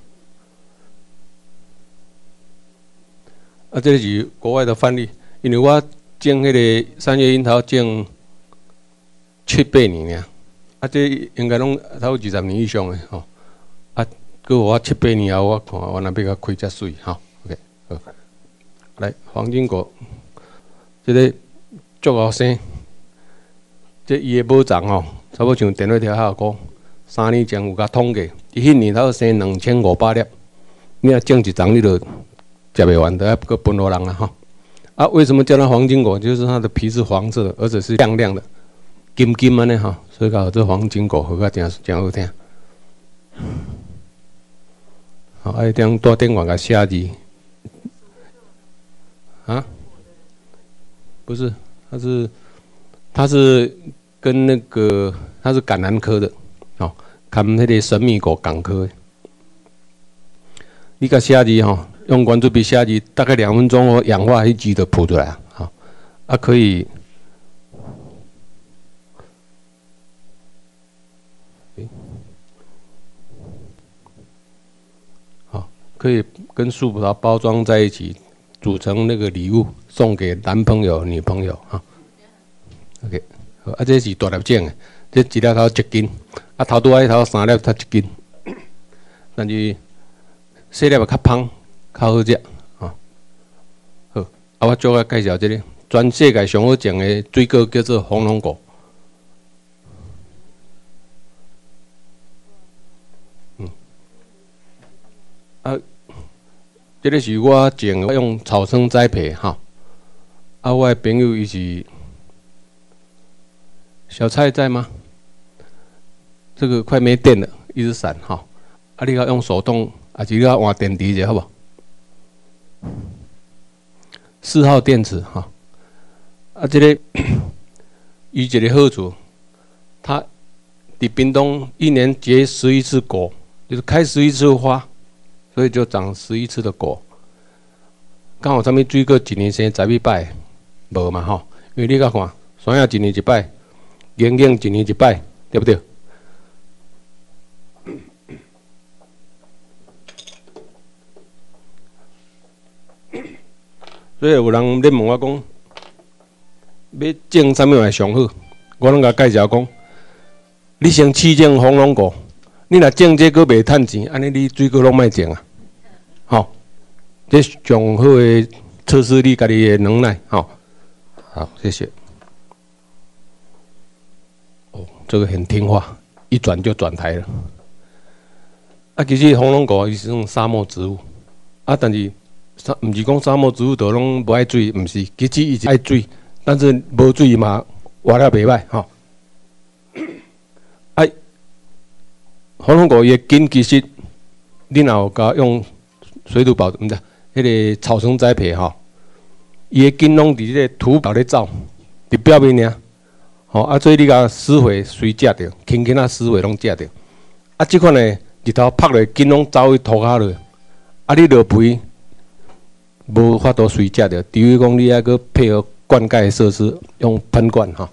啊，这是国外的范例，因为我种迄个三叶樱桃种。七八年呀，啊，这应该拢差不多二十年以上的吼，啊，搁我七八年后，我看我若要甲开遮水吼 ，OK， 好，来黄金果， 这个足后生，这伊的母长吼，差不多像电话条下讲，三年前有甲统计，伊迄年头生两千五百粒，你若种一丛你就食袂完，都要搁分互人啦吼。啊，为什么叫它黄金果？就是它的皮是黄色的，而且是亮亮的，金金安尼吼，所以讲这黄金果喝甲真真好听。好，啊，当大电话甲写字。啊？不是，它是它是跟那个它是橄榄科的，哦，跟迄个神秘果港科的。你甲写字吼，用圆珠笔写字，大概两分钟，氧化迄字就谱出来啊，好，啊可以。好，可以跟树葡萄包装在一起，组成那个礼物，送给男朋友、女朋友啊。OK， 好，啊，这是大粒种的，这一粒头一斤，啊头拄仔迄头三粒才一斤，但是细粒的较芳，较好食啊。好，啊，我再介绍这个全世界上好种的水果叫做红龙果。嗯，啊。这个是我种，我用草生栽培哈。啊，我的朋友伊是小蔡在吗？这个快没电了，一直闪哈。啊，你要用手动，还是你要换电池者好不好？四号电池哈。啊，这个伊一个好处，它伫屏东一年结十一次果，就是开十一次花。所以就长十一次的果，刚好上面水果一年生十一摆，无嘛吼？因为你甲看，山野一年一摆，永永一年一摆，对不对？所以有人咧问我讲，要种啥物会上好？我拢甲介绍讲，你先试种红龙果，你若种这个袂趁钱，安尼你水果拢莫种啊。好，这上好的测试你家己的能耐，好，好，谢谢。哦，这个很听话，一转就转台了。啊，其实红龙果伊是种沙漠植物，啊，但是沙毋是讲沙漠植物都拢无爱水，毋是，其实伊是爱水，但是无水嘛活了袂歹，吼。啊，红龙果伊的根其实你若有甲用。水土保，毋是，迄个草生栽培吼，伊个根拢伫即个土表咧走，伫表面尔，吼啊，所以你甲施肥随食着，轻轻啊施肥拢食着。啊，即款呢日头晒落，根拢走去涂骹落，啊，你落肥无法度随食着，除非讲你还阁配合灌溉设施，用喷灌吼。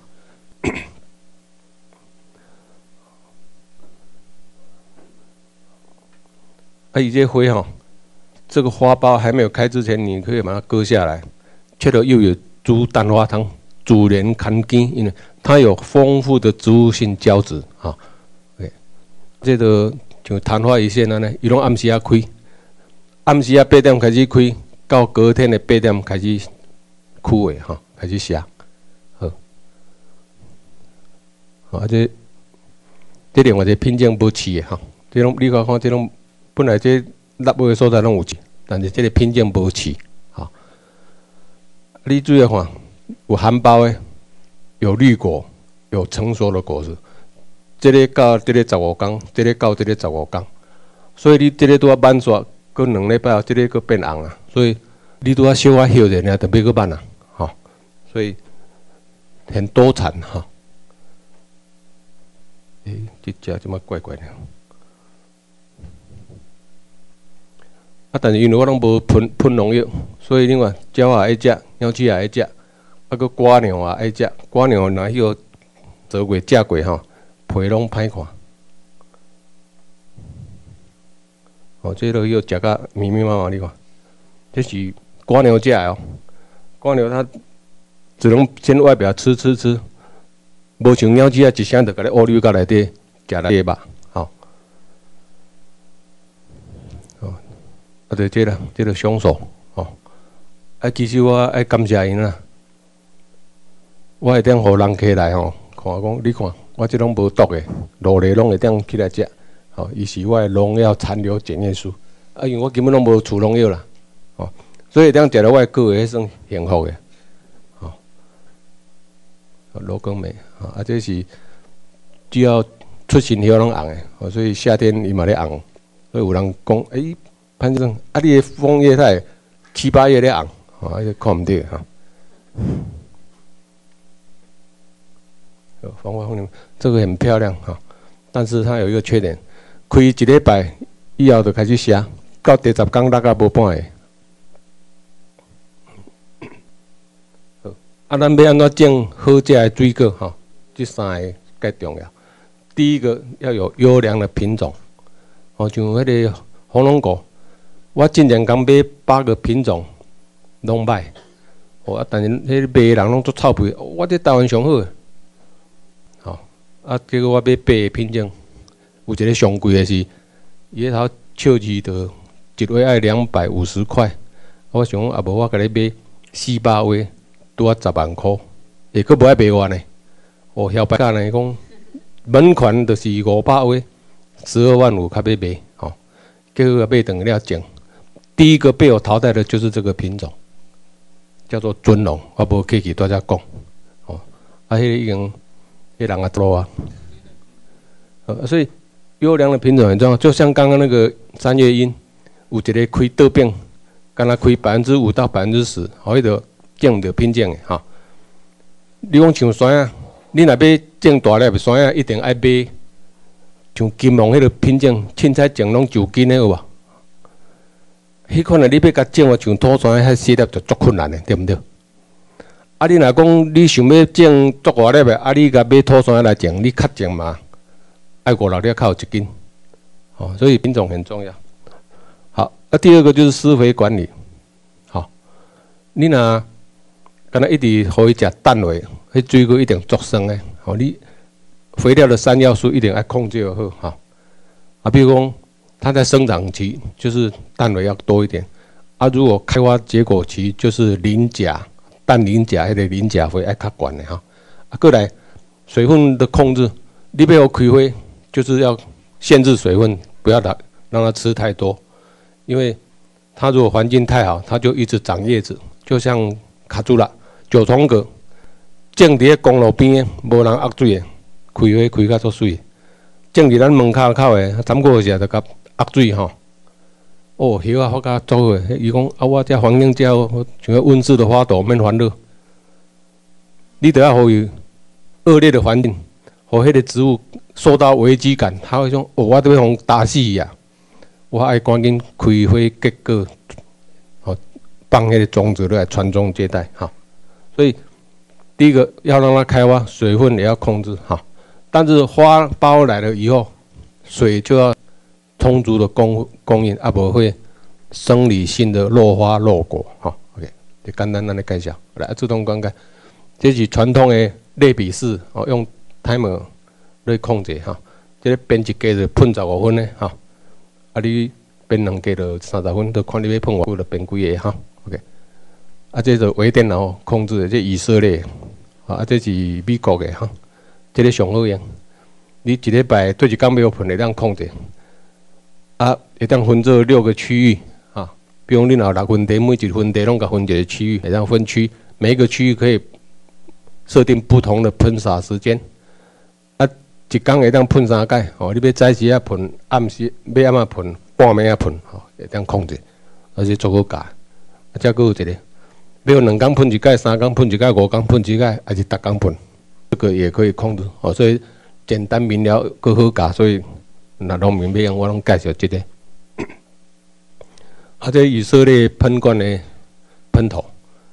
啊，伊这花吼。这个花苞还没有开之前，你可以把它割下来，切了又有猪蛋花汤、主人看根，因为它有丰富的植物性胶质啊。OK， 这个像昙花一现安尼，伊拢暗时啊开，暗时啊八点开始开，到隔天的八点开始枯萎哈，开始谢。好，啊这这另外一个品种无饲的哈，这种你看看这种本来这。落尾的所在拢有饲，但是这个品种无饲，哈。你注意看，有含苞的，有绿果，有成熟的果实。这个到这个十五天，这个到这个十五天，所以你这个拄啊满刷，过两礼拜后，这个佫变红啊。所以你拄啊小啊休者呢，就别佫慢啊，哈。所以很多产哈。诶、欸，这只怎么怪怪的？啊，但是因为我拢无喷喷农药，所以你看，鸟也爱食，鸟鼠也爱食，啊，个瓜鸟也爱食，瓜鸟若迄个做过食过吼，皮拢歹看。哦，这个又食甲密密麻麻，你看，这是瓜鸟食的哦。瓜鸟它只能先外表吃吃吃，无像鸟鼠啊，一声就甲你乌溜到内底食来个肉。啊，对，这个，这个凶手，哦，啊，其实我爱感谢因啦， 我会当互人客来吼，看讲你看，我这拢无毒的，落嚟拢会当起来食。吼，伊是我的农药残留检验书。啊，因为我根本拢无除农药啦，吼，所以当食到我的果会算幸福的。吼，罗光梅，啊，这是只要出新叶拢红的，哦，所以夏天伊嘛咧红。所以有人讲，诶、欸，潘先生，啊，你的枫叶它七八月咧红，吼，啊，看唔到哈。黄花枫叶，这个很漂亮哈，但是它有一个缺点，开一礼拜以后就开始谢，到第十天落啊无半个。啊，咱要安怎种好食的水果哈？这三个介重要。第一个要有优良的品种，哦，像迄个红龙果，我之前刚买八个品种，拢歹，哦，啊，但是迄个卖的人拢做臭屁，我这台湾上好诶。啊，结果我买八个品种，有一个上贵的是，伊迄头笑字就一位爱两百五十块，我想讲啊无我甲你买四百位，拄啊十万箍，下佫无爱卖我呢。哦，小白价呢讲门款就是五百位，十二万五较要卖，吼、哦，结果买等了种，第一个被我淘汰的就是这个品种，叫做尊龙，我无客气大家讲，哦，啊，迄、那个已经。迄人啊多啊，呃，所以优良的品种很重要。就像刚刚那个三月樱，有一个开豆饼，敢若开百分之五到百分之十，好，迄个种着品种的哈。你讲像山啊，你若要种大粒的山啊，一定爱买像金龙迄个品种，凊彩种拢就根的有无？迄款的你要甲种啊，像土山遐细粒就足困难的，对毋对？啊！你若讲你想要种足大粒的，啊！你甲买土山来种，你较种嘛，爱五六粒较有一斤，哦，所以品种很重要。好，啊，第二个就是施肥管理。好，你若敢若一直互伊食氮肥，迄水果一定足酸的。哦，你肥料的三要素一定要控制好，哈。啊，比如讲它在生长期就是氮肥要多一点，啊，如果开花结果期就是磷钾。氮磷钾迄个磷钾肥爱较悬的哈，啊，过来水分的控制，你要有开花，就是要限制水分，不要让让它吃太多，因为它如果环境太好，它就一直长叶子，就像卡住了九重葛，种伫公路边的，无人压水的，开花开甲足水，种伫咱门口口的，暂过时就甲压水吼。哦，叶啊发甲足好诶！伊讲啊，我遮环境遮好，像个温室的花朵，免烦恼。你得要互伊恶劣的环境，互迄个植物受到危机感，它会讲哦，我都要互打死呀！我爱赶紧开花结果，哦，放迄个种子来传宗接代哈。所以第一个要让它开花，水分也要控制哈。但是花苞来了以后，水就要充足的供供应，啊，无会生理性的落花落果，哈、哦。OK， 就简单咱来介绍，来自动灌溉，这是传统的类比式，哦，用 timer 来控制哈。这个编一加就喷十五分的哈，啊，你编两加就三十分，就看你要喷偌久就编几个哈。OK， 啊，这是微电脑控制的，这以色列，啊，这是美国的哈，这个上好用，你一礼拜对一工要喷会当控制。啊，会当分做六个区域啊，比如你若六分地，每一分地拢甲分一个区域，会当分区，每一个区域可以设定不同的喷洒时间。啊，一工会当喷三届，哦，你要早时啊喷，暗时要暗啊喷，半暝啊喷，吼，会当控制，而且足够教。啊，再佫有一个，比如两工喷一届，三工喷一届，五工喷一届，还是逐工喷，这个也可以控制。哦，所以简单明了，佫好教，所以。那农民要用，我拢介绍这个。啊，这以色列喷灌的喷头，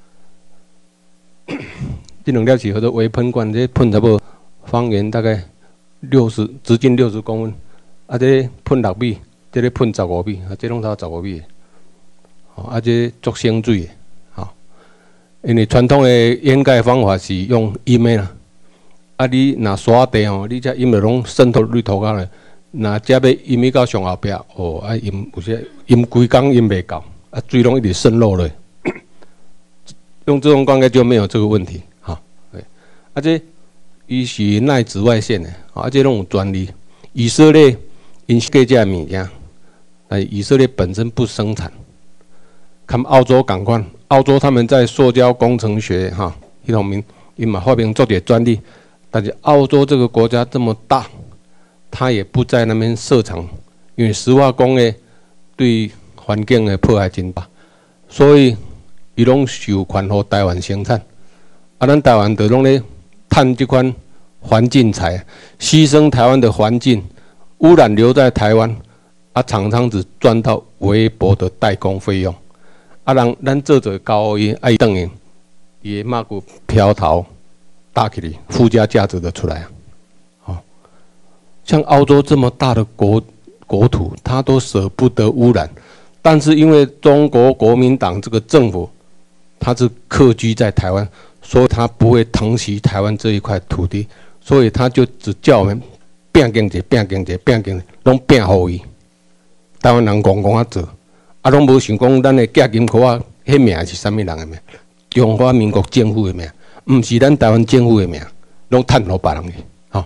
这两条是叫做微喷灌，这喷差不多方圆大概六十，直径六十公分。啊，这喷六米，这个喷十五米，啊，这拢差十五米。哦，啊，这足省水的，哦，因为传统的掩盖方法是用阴的啦。啊，你若沙地吼，你这阴就拢渗透入土骹咧。那遮要淹去到上后壁，哦，啊淹有些淹规工淹袂到，啊水拢一直渗漏了。用这种灌溉就没有这个问题，哈、哦。 啊这伊是耐紫外线的，啊这拢有专利。以色列因计这物件，但以色列本身不生产。看澳洲港款，澳洲他们在塑胶工程学哈，一方面因嘛发明做点专利，但是澳洲这个国家这么大，它也不在那边设厂，因为石化工业对环境的破坏真大，所以伊拢授权予台湾生产。啊，咱台湾就拢咧趁这款环境财，牺牲台湾的环境，污染留在台湾，啊，厂商只赚到微薄的代工费用。啊，人咱做做交易，啊，伊等于伊马股飘逃打起来，附加价值的出来啊。哦，像澳洲这么大的国国土，它都舍不得污染，但是因为中国国民党这个政府，它是客居在台湾，所以它不会疼惜台湾这一块土地，所以他就只叫我们拼经济、拼经济、拼经济，拢拼互伊。台湾人戆戆啊做。啊，拢无想讲，咱的价金箍仔迄名是啥物人的名？中华民国政府的名，毋是咱台湾政府的名，拢趁互别人去，吼、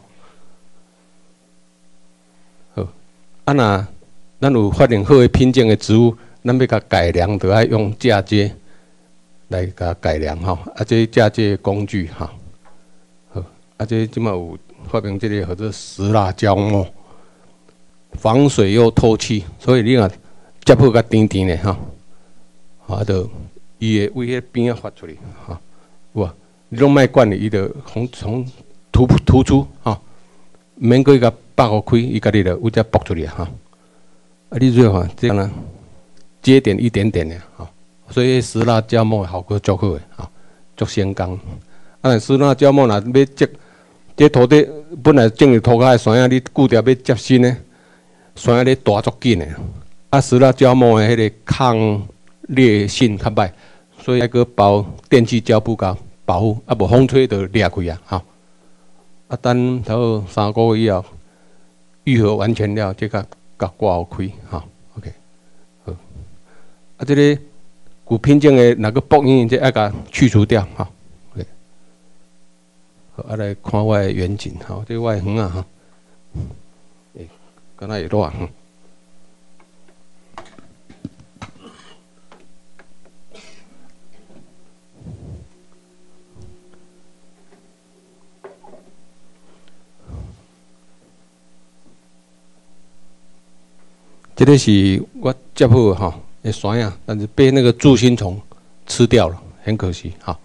哦。好，啊那咱有发现好的品种的植物，咱要甲改良，就要用嫁接来甲改良，吼。啊，这嫁接工具，哈，好，啊这即马有发明这个叫做石蜡胶膜，防水又透气，所以你若接好甲甜甜的哈，啊，就伊会为迄边啊发出去哈，有啊，你拢莫管伊，伊就从从突突出哈，免过伊甲爆互开，伊家己就有只爆出去哈。啊，你最好这样呢，接点一点点的哈，所以石蜡胶膜效果足好的哈，足先工。啊，石蜡胶膜若要接，这土地本来种入土骹的山啊，你固条要接新的，山咧大足紧的。啊，石蜡胶膜的迄个抗裂性较歹，所以还个包电气胶布甲保护，啊无风吹就裂开啊，吼。啊，等头三个月以后，愈合完全了，这个甲挂好开，吼 ，OK， 好。啊，这个古品种的那个薄硬，这爱甲去除掉，吼 ，OK。好，啊来看我的远景，吼，这我的园啊，吼，诶，敢若会热，吼。这个是我接好的哈，的山啊，但是被那个蛀心虫吃掉了，很可惜哈。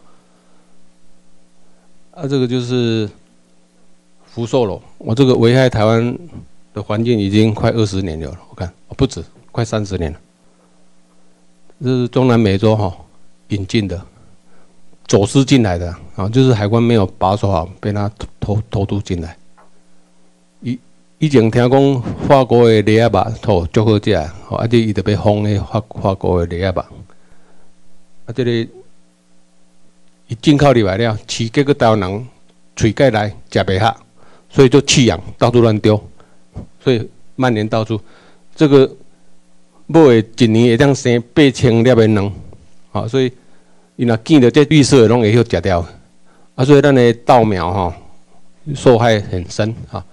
啊，这个就是福寿螺，我这个危害台湾的环境已经快二十年了，我看不止，快三十年了。这是中南美洲哈引进的，走私进来的啊，就是海关没有把守好，被他偷偷渡进来。以以前听讲法国的梨仔肉吼足好食，吼啊！这伊特别烘的法法国的梨仔肉，啊，这个伊进口入来了，饲结果台湾人喙盖来食袂下，所以就弃养，到处乱丢，所以蔓延到处。这个某的一年会当生八千粒的卵，好，所以伊若见到这绿色的拢会晓食掉，啊，所以咱的稻苗吼受害很深啊。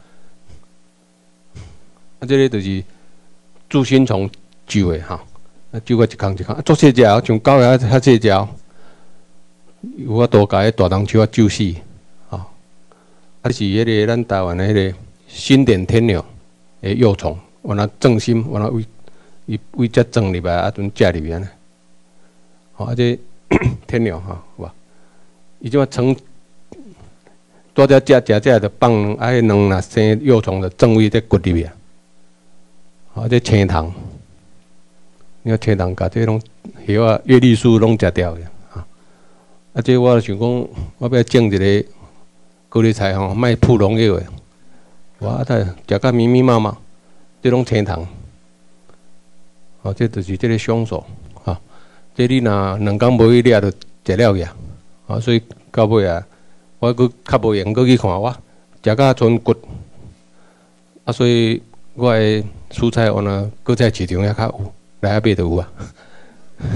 啊，这个就是蛀心虫揪的哈，啊，揪个一空一空，啊，足细只，像狗仔遐细只，有法度甲迄大动手啊揪死，啊，啊是迄个咱台湾的迄个新点天鸟的幼虫，我那正心，我那为伊为只装入来，啊，阵食入去安尼，好，啊这天鸟哈，有吧？伊即马成多只食食食就放卵，啊，迄卵若生幼虫就装位在骨里面。啊，这青塘，你看青塘甲这种叶啊、叶绿素拢食掉的啊。啊，这我想讲，我要种一个高丽菜吼，卖铺农药的。哇，它食甲密密麻麻，这种青塘，哦，这就是这个凶手啊。这你若两工无去掠，就食了去啊。啊，所以到尾啊，我佫较无闲佫去看我，食甲剩骨。啊，所以我的蔬菜我呢，搁在市场遐较有，来遐买就有啊。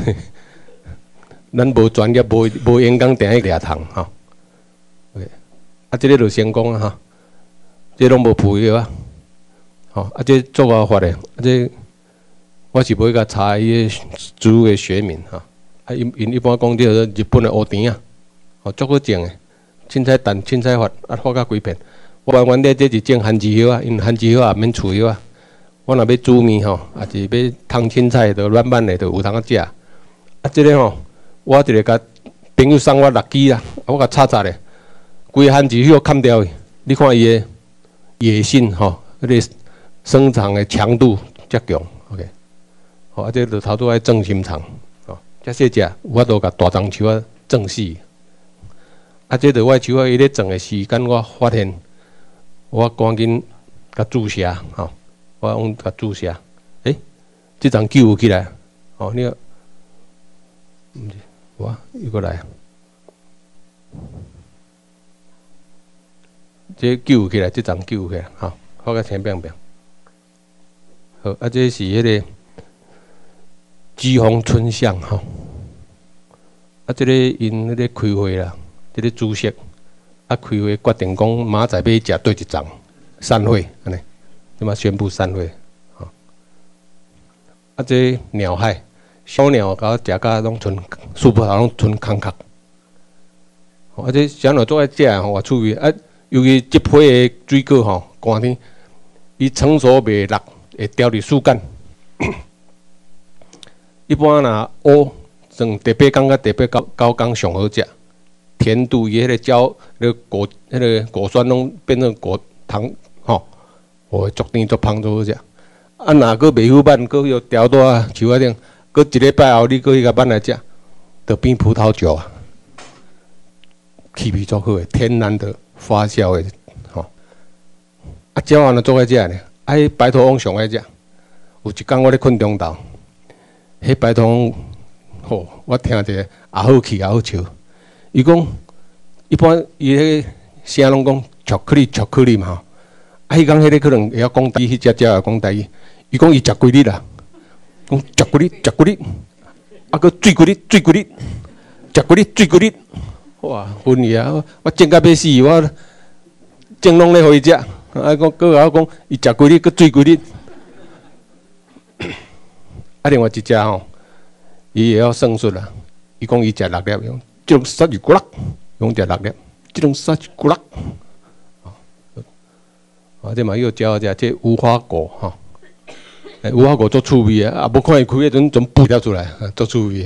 咱无专业，无无员工定去掠虫吼。OK， 啊，这个就成功啊哈，这拢无谱药啊，吼、哦，啊，这做法法的，啊，这我是要甲查伊个植物的学名哈，啊，因因一般讲这个日本的乌甜啊，哦，足好种的，凊彩蛋、凊彩发，啊，发甲几片，我完完咧这是种番薯叶啊，因番薯叶也免除药啊，我若要煮面吼，也是要烫凊彩，着软慢的，着有通啊食，啊，这个吼，我一个甲朋友送我六支啦，我甲炒炒咧。规番薯叶砍掉，你看伊个野性吼，迄个生长的强度遮强 ，OK， 好，啊，这就头拄爱种心肠，吼，遮细只，有法度甲大樟树啊种死。啊，这着我树啊伊咧种的时间，我发现，我赶紧甲注射，吼，我用甲注射，诶，即丛救起来，吼，你看，我又过来。这救起来，这丛救起来，吼，好个前边边。好，啊，这是迄个季风春香，吼。啊，这个因迄个开会啦，这个主席啊开会决定讲，明仔载要食对一丛，散会安尼，即马宣布散会，吼。啊，这鸟害，小鸟甲食甲拢剩树葡萄拢剩空壳。啊，这小鸟做爱食吼，也趣味啊。尤其即批的水果吼，寒天伊成熟袂落，会掉伫树干。一般若乌，从第八工到第八九九工上好食，甜度伊迄个胶，迄个果，迄个果酸拢变成果糖吼，哦，足甜足芳足好食。啊，若个袂好慢，个又掉到啊树仔顶，个一礼拜后你个迄个慢来食，就变葡萄酒啊，气味足好诶，天然的。发酵的，吼、哦，啊，鸟安怎做爱食呢？啊，迄白头翁上爱食。有一工我咧困中昼，迄白头翁，吼，我听者也好气也好笑。伊讲，一般伊迄声拢讲巧克力巧克力嘛，吼。啊，迄工迄个可能会晓讲台语，迄只只也讲台语。伊讲伊食几日啦？讲食几日，食几日，啊，搁醉几日，醉几日，食几日，醉几日。哇，昏去啊！我种甲要死，我种拢咧互伊食。啊，讲搁甲我讲，伊食几日，搁醉几日。啊，另外一只吼，伊会晓算数啦。伊讲伊食六粒，用即种杀二骨力，用食六粒，即种杀二骨力。啊，这嘛又教一下，这无花果吼，无花果做趣味啊，啊，无看伊开迄阵，阵爆掉出来，做趣味。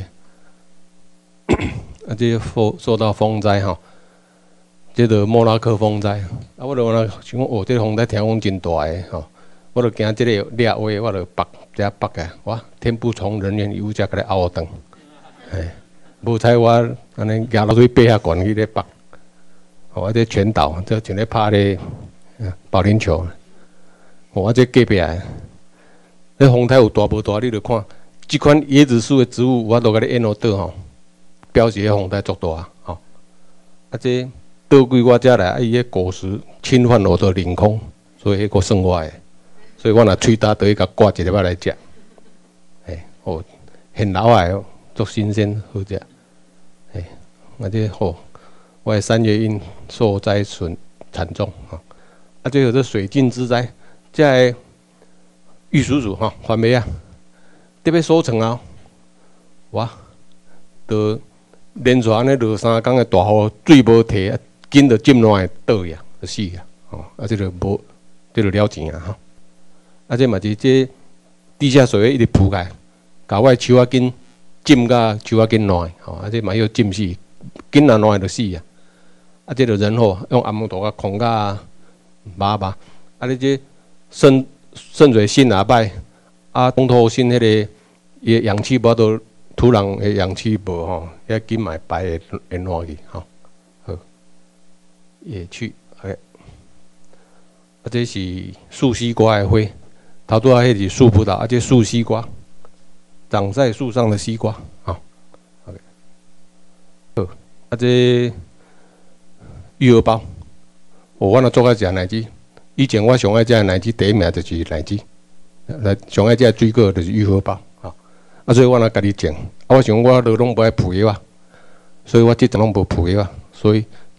啊，这受受到风灾吼，这个莫拉克风灾，啊，我就想讲，哦，这个风灾听讲真大个吼，我就惊这个裂话，我就北遮北个，哇，天不从人愿，有遮个来拗我顿，哎，无彩我安尼行落去爬遐悬去咧北，哦，这全岛，这像咧拍咧保龄球，我这隔壁个，那风台有大无大，你着看，即款椰子树的植物，我都甲你演落倒吼。表示迄风台足大啊，吼！啊，这倒归我遮来，啊，伊迄果实侵犯我的领空，所以迄个算我的，所以我若喙焦，就去甲挂一粒仔来食。哎，哦，很老的哦，足新鲜好食。哎，啊这吼，我的三月樱受灾损惨重吼。啊，这有这水浸之灾，这玉蜀黍吼，番麦啊，特别收成啊，哇，都。连续安尼落三工的大雨，水无摕，啊，紧就浸烂倒去啊，就死啊！吼，啊，这就无，这就了钱啊！吼，啊，这嘛是这地下水位一直铺开，搞我树啊紧浸甲树啊紧烂，吼，啊，这嘛要浸死，紧烂烂就死啊！啊，这就人吼用暗木头甲控甲麻麻，啊，你这渗渗水性也歹，啊，通透性迄个伊氧气无都。土壤的氧气无吼，遐紧买白会会烂去吼。好，野趣，哎，啊，这是树西瓜的花，头拄仔迄是树葡萄，啊，这树西瓜，长在树上的西瓜，吼 ，OK， 好，啊，这玉荷包，哦，我若做甲食奶子，以前我上爱食奶子第一名就是奶子，来上爱食水果就是玉荷包。啊，所以我若家己种，啊，我想我都拢无爱铺药啊，所以我即阵拢无铺药啊，所以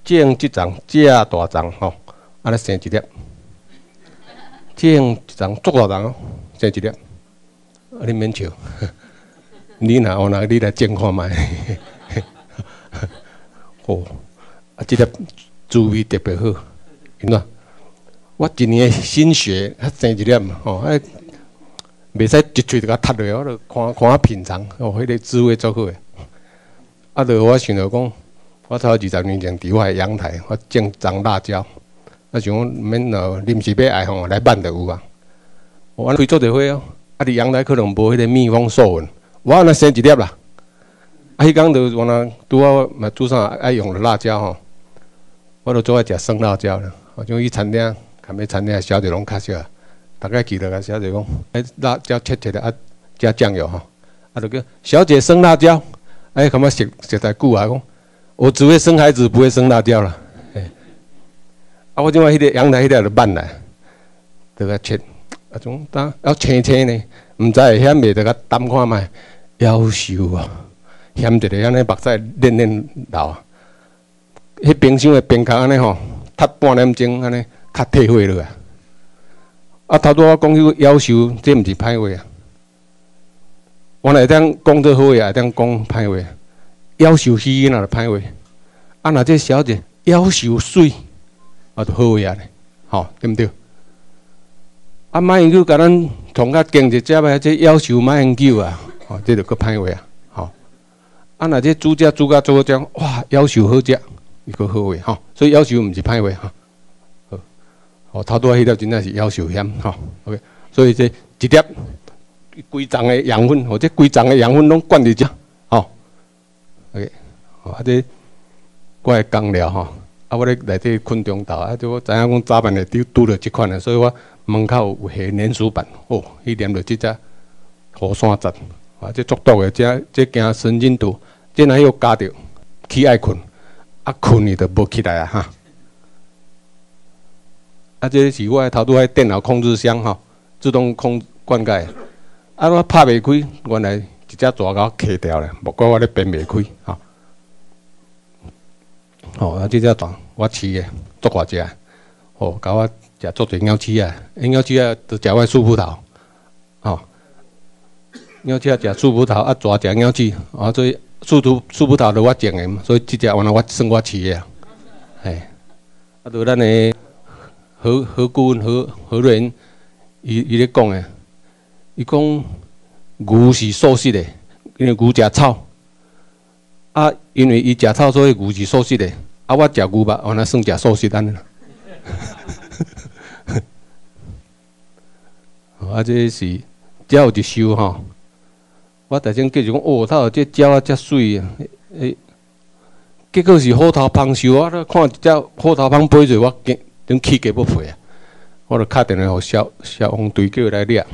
种一丛遮大丛吼，安尼生一粒；种一丛足大丛哦，生一粒。啊，你免笑，你若有哪，你来种看卖。哦，啊，这粒滋味特别好，因怎？我一年的心血，啊，生一粒嘛，吼，哎，袂使一喙就甲踢落，我著看看啊品尝，哦，迄个滋味足好诶。啊，著我想着讲，我头二十年前伫我诶阳台，我种丛辣椒，啊，想讲免咯，临时要爱吼来挽就有啊。我开做者花哦，啊，伫阳台可能无迄个蜜蜂授粉，我安尼生一粒啦。啊，迄工著原来拄好嘛煮啥爱用辣椒吼，我著做爱食生辣椒啦。我种去餐厅，看要餐厅的小姐拢较少，大概记得甲小姐讲，哎，辣椒切切的啊，加酱油吼，啊，著叫小姐生辣椒。哎，感觉实实在久啊，讲我只会生孩子，不会生辣椒啦。哎，啊，我即摆迄个阳台迄个就慢来，著甲切，啊种当要青青呢，毋知会险袂，著甲担看卖，夭寿啊！嫌一个安尼目屎练练流啊！迄冰箱的冰壳安尼吼，踢半点钟安尼，较退火落啊！啊，头拄我讲迄夭寿，这毋是歹话啊！我来当讲做好话，会当讲歹话。夭寿死那就歹话。啊，若这小姐夭寿水，啊，就好话啊咧，吼，对毋对？啊，马英九甲咱从较经济只摆，这夭寿马英九啊，吼，这就搁歹话啊！啊，若这煮食煮甲做这样，哇，夭寿好食，伊个好话吼，所以夭寿毋是歹话哈。好，哦，头拄仔迄粒真正是夭寿险吼 ，OK， 所以这一粒规丛的养分，或者规丛的养分拢灌伫遮，吼 ，OK， 哦，啊这我的工了吼，啊我咧内底昆虫岛，啊就我知影讲早晚会拄拄着即款的，所以我门口有下粘鼠板，哦，伊粘着即只雨伞节。啊，这足毒的，这这惊神经毒，这若有加着，起爱困，啊困伊就无起来啊哈。啊，这是我头拄迄电脑控制箱吼，自动控灌溉。啊，我拍袂开，原来一只蛇甲我卡掉咧，莫怪我咧编袂开吼。吼，啊，这只蛇我饲的，足大只，吼，甲我食足侪鸟鼠啊，鸟鼠啊，着食我树葡萄，吼。鸟鼠食树葡萄，啊，蛇食鸟鼠，啊，所以树葡树葡萄就我种的嘛，所以即只原来我算我饲的啊，嘿，啊，就咱的何何顾问何何瑞恩，伊伊咧讲的，伊讲牛是素食的，因为牛食草，啊，因为伊食草，所以牛是素食的，啊，我食牛肉，原来算食素食安尼啦，啊，这是只有一收吼。我大声继续讲，哦，他有这鸟啊，遮水啊！诶，结果是虎头蜂收啊！看一只虎头蜂飞过，我惊，等起价要赔啊！我就打电话互消消防队叫伊来掠。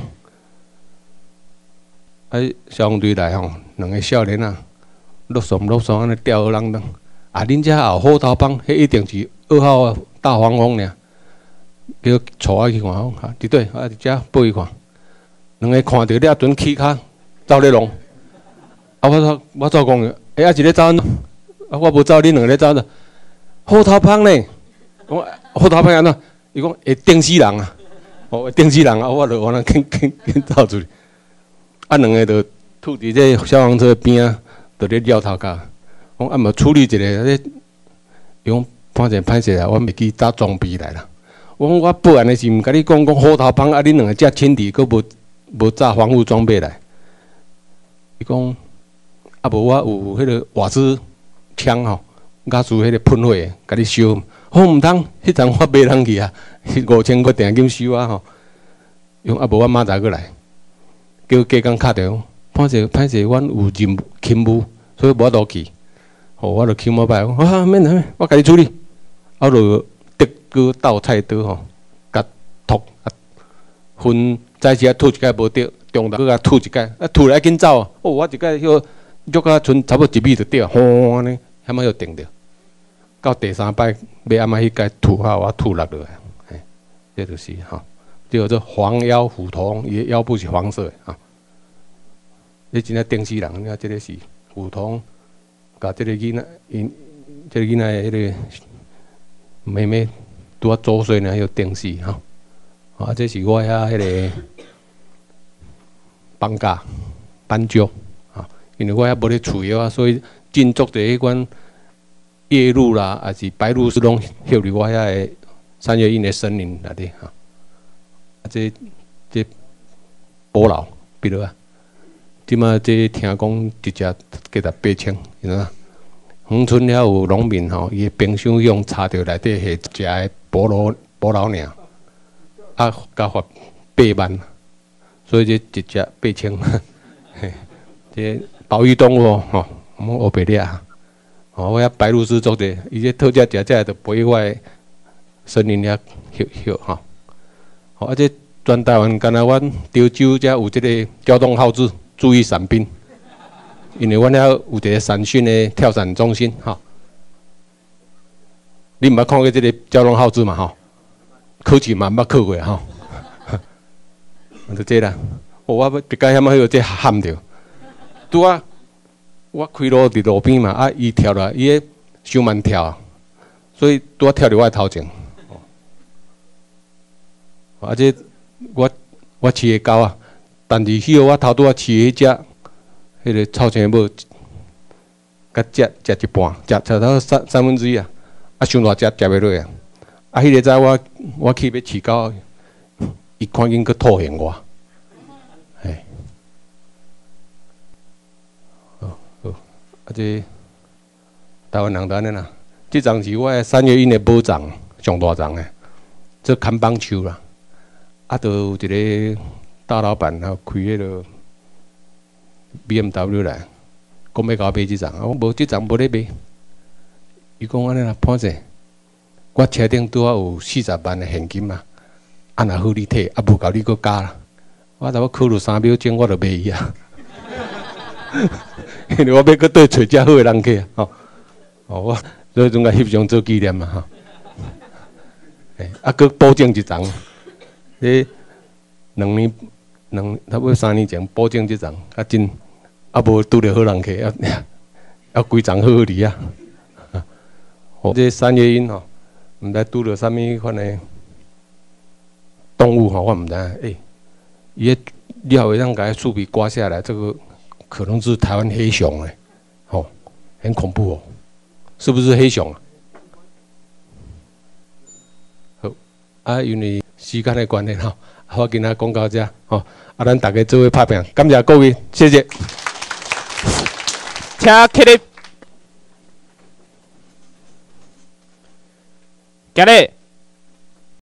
啊，消防队来吼，两个少年啊，落爽落爽安尼吊儿郎当。啊，恁遮也有虎头蜂，迄一定是二号大黄蜂尔。叫带我去看，哈，伫对，啊，伫遮报伊看，两个看到了，阵起骹。走咧弄，啊！我怎我怎讲个？哎，啊一个走呢？啊，我无走，恁两个咧走呢？虎头蜂呢？我虎头蜂安怎？伊讲会叮死人啊！哦，会叮死人啊！我就往那紧紧紧走出去。啊，两个就吐伫这消防车边啊，就咧撩头壳。讲啊，无处理一下，咧伊讲反正歹势啊，我袂记搭装备来啦。我讲我报案的是毋甲你讲讲虎头蜂啊，恁两个遮轻敌，佫无无炸防护装备来。伊讲啊，无我有迄个瓦斯枪吼，加输迄个喷火，甲你烧。好毋通，迄阵我买人去啊，五千块定金收啊吼。用啊无我明仔过来，叫加工敲电话，歹势歹势，阮有任务勤务，所以无法度去。吼，我就去莫摆，讲啊免免，我甲你处理。啊，就德哥倒菜刀吼，甲吐啊分早时啊吐一摆无着。中昼佮甲吐一摆，啊吐来紧走哦！我一摆迄喐甲剩差不多一米就掉，吼安尼，遐仔又定着。到第三摆，要暗仔迄摆吐下，我吐落落来，嘿，这就是吼，这叫做黄腰虎头，伊腰部是黄色的哈。你真正定死人，你看这个是虎头，甲这个囡仔，因这个囡仔迄个妹妹拄啊周岁呢，有定死哈。啊，这是我遐迄个放假斑鸠啊，因为我遐无咧厝啊，所以进驻的迄款夜鹭啦，还是白鹭鸶，拢休伫我遐个三月印的森林内底哈。啊，这这捕老比如啊，即马这听讲一只价值八千，你知影？乡村遐有农民吼，伊冰箱用插着内底下一只个捕老捕老鸟，啊，甲罚八万，所以这一只八千，这保育动物吼，莫学白了。哦，我遐白鹭鸶做者，伊这讨食食食，就陪我森林遐休休吼。哦，啊这全台湾敢若阮潮州才有即个交通号志，注意伞兵。因为阮遐有一个伞训的跳伞中心，吼。你毋捌看过即个交通号志嘛？吼，考试嘛毋捌考过吼。就这啦，哦、我要别解遐么许这喊着，拄啊，我开路伫路边嘛，啊，伊跳落，伊个伤慢跳，所以拄啊跳伫我头前。啊，这我我饲的狗啊，但是迄个我头拄啊饲的迄只。迄个臭青母，甲食食一半，食食到三三分之一啊，啊，伤大只食袂落啊。啊，迄个早我我去要饲狗，伊赶紧去吐现我，嘿，好好，啊这台湾人就安尼啦。即丛是我三月印的宝藏，上大丛的，做看棒球啦。啊，都有一个大老板啊，开迄个。B M W 来，讲要甲我买即丛，我无即丛无咧买。伊讲安尼啦，潘姐，我车顶拄啊有四十万的现金啊，啊若好你摕，啊无够你搁加啦。我头我考虑三秒钟，我就买伊啊。因为我要搁倒找遮好的人去啊，吼、哦，哦我所以总甲翕相做纪念嘛，吼、哦。诶，啊搁保证一丛，迄两年。两差不多三年前保证即丛，啊真啊无拄着好人客，啊啊规丛好好哩啊！哦，这三月印吼，毋知拄着啥物款的动物吼，我毋知。诶，伊个了会当甲树皮刮下来，这个可能是台湾黑熊诶，吼，很恐怖哦，是不是黑熊啊？好，啊因为时间的关系吼。我今仔讲到这，吼，啊，咱大家做伙拍片，感谢各位，谢谢。 请起立，起立。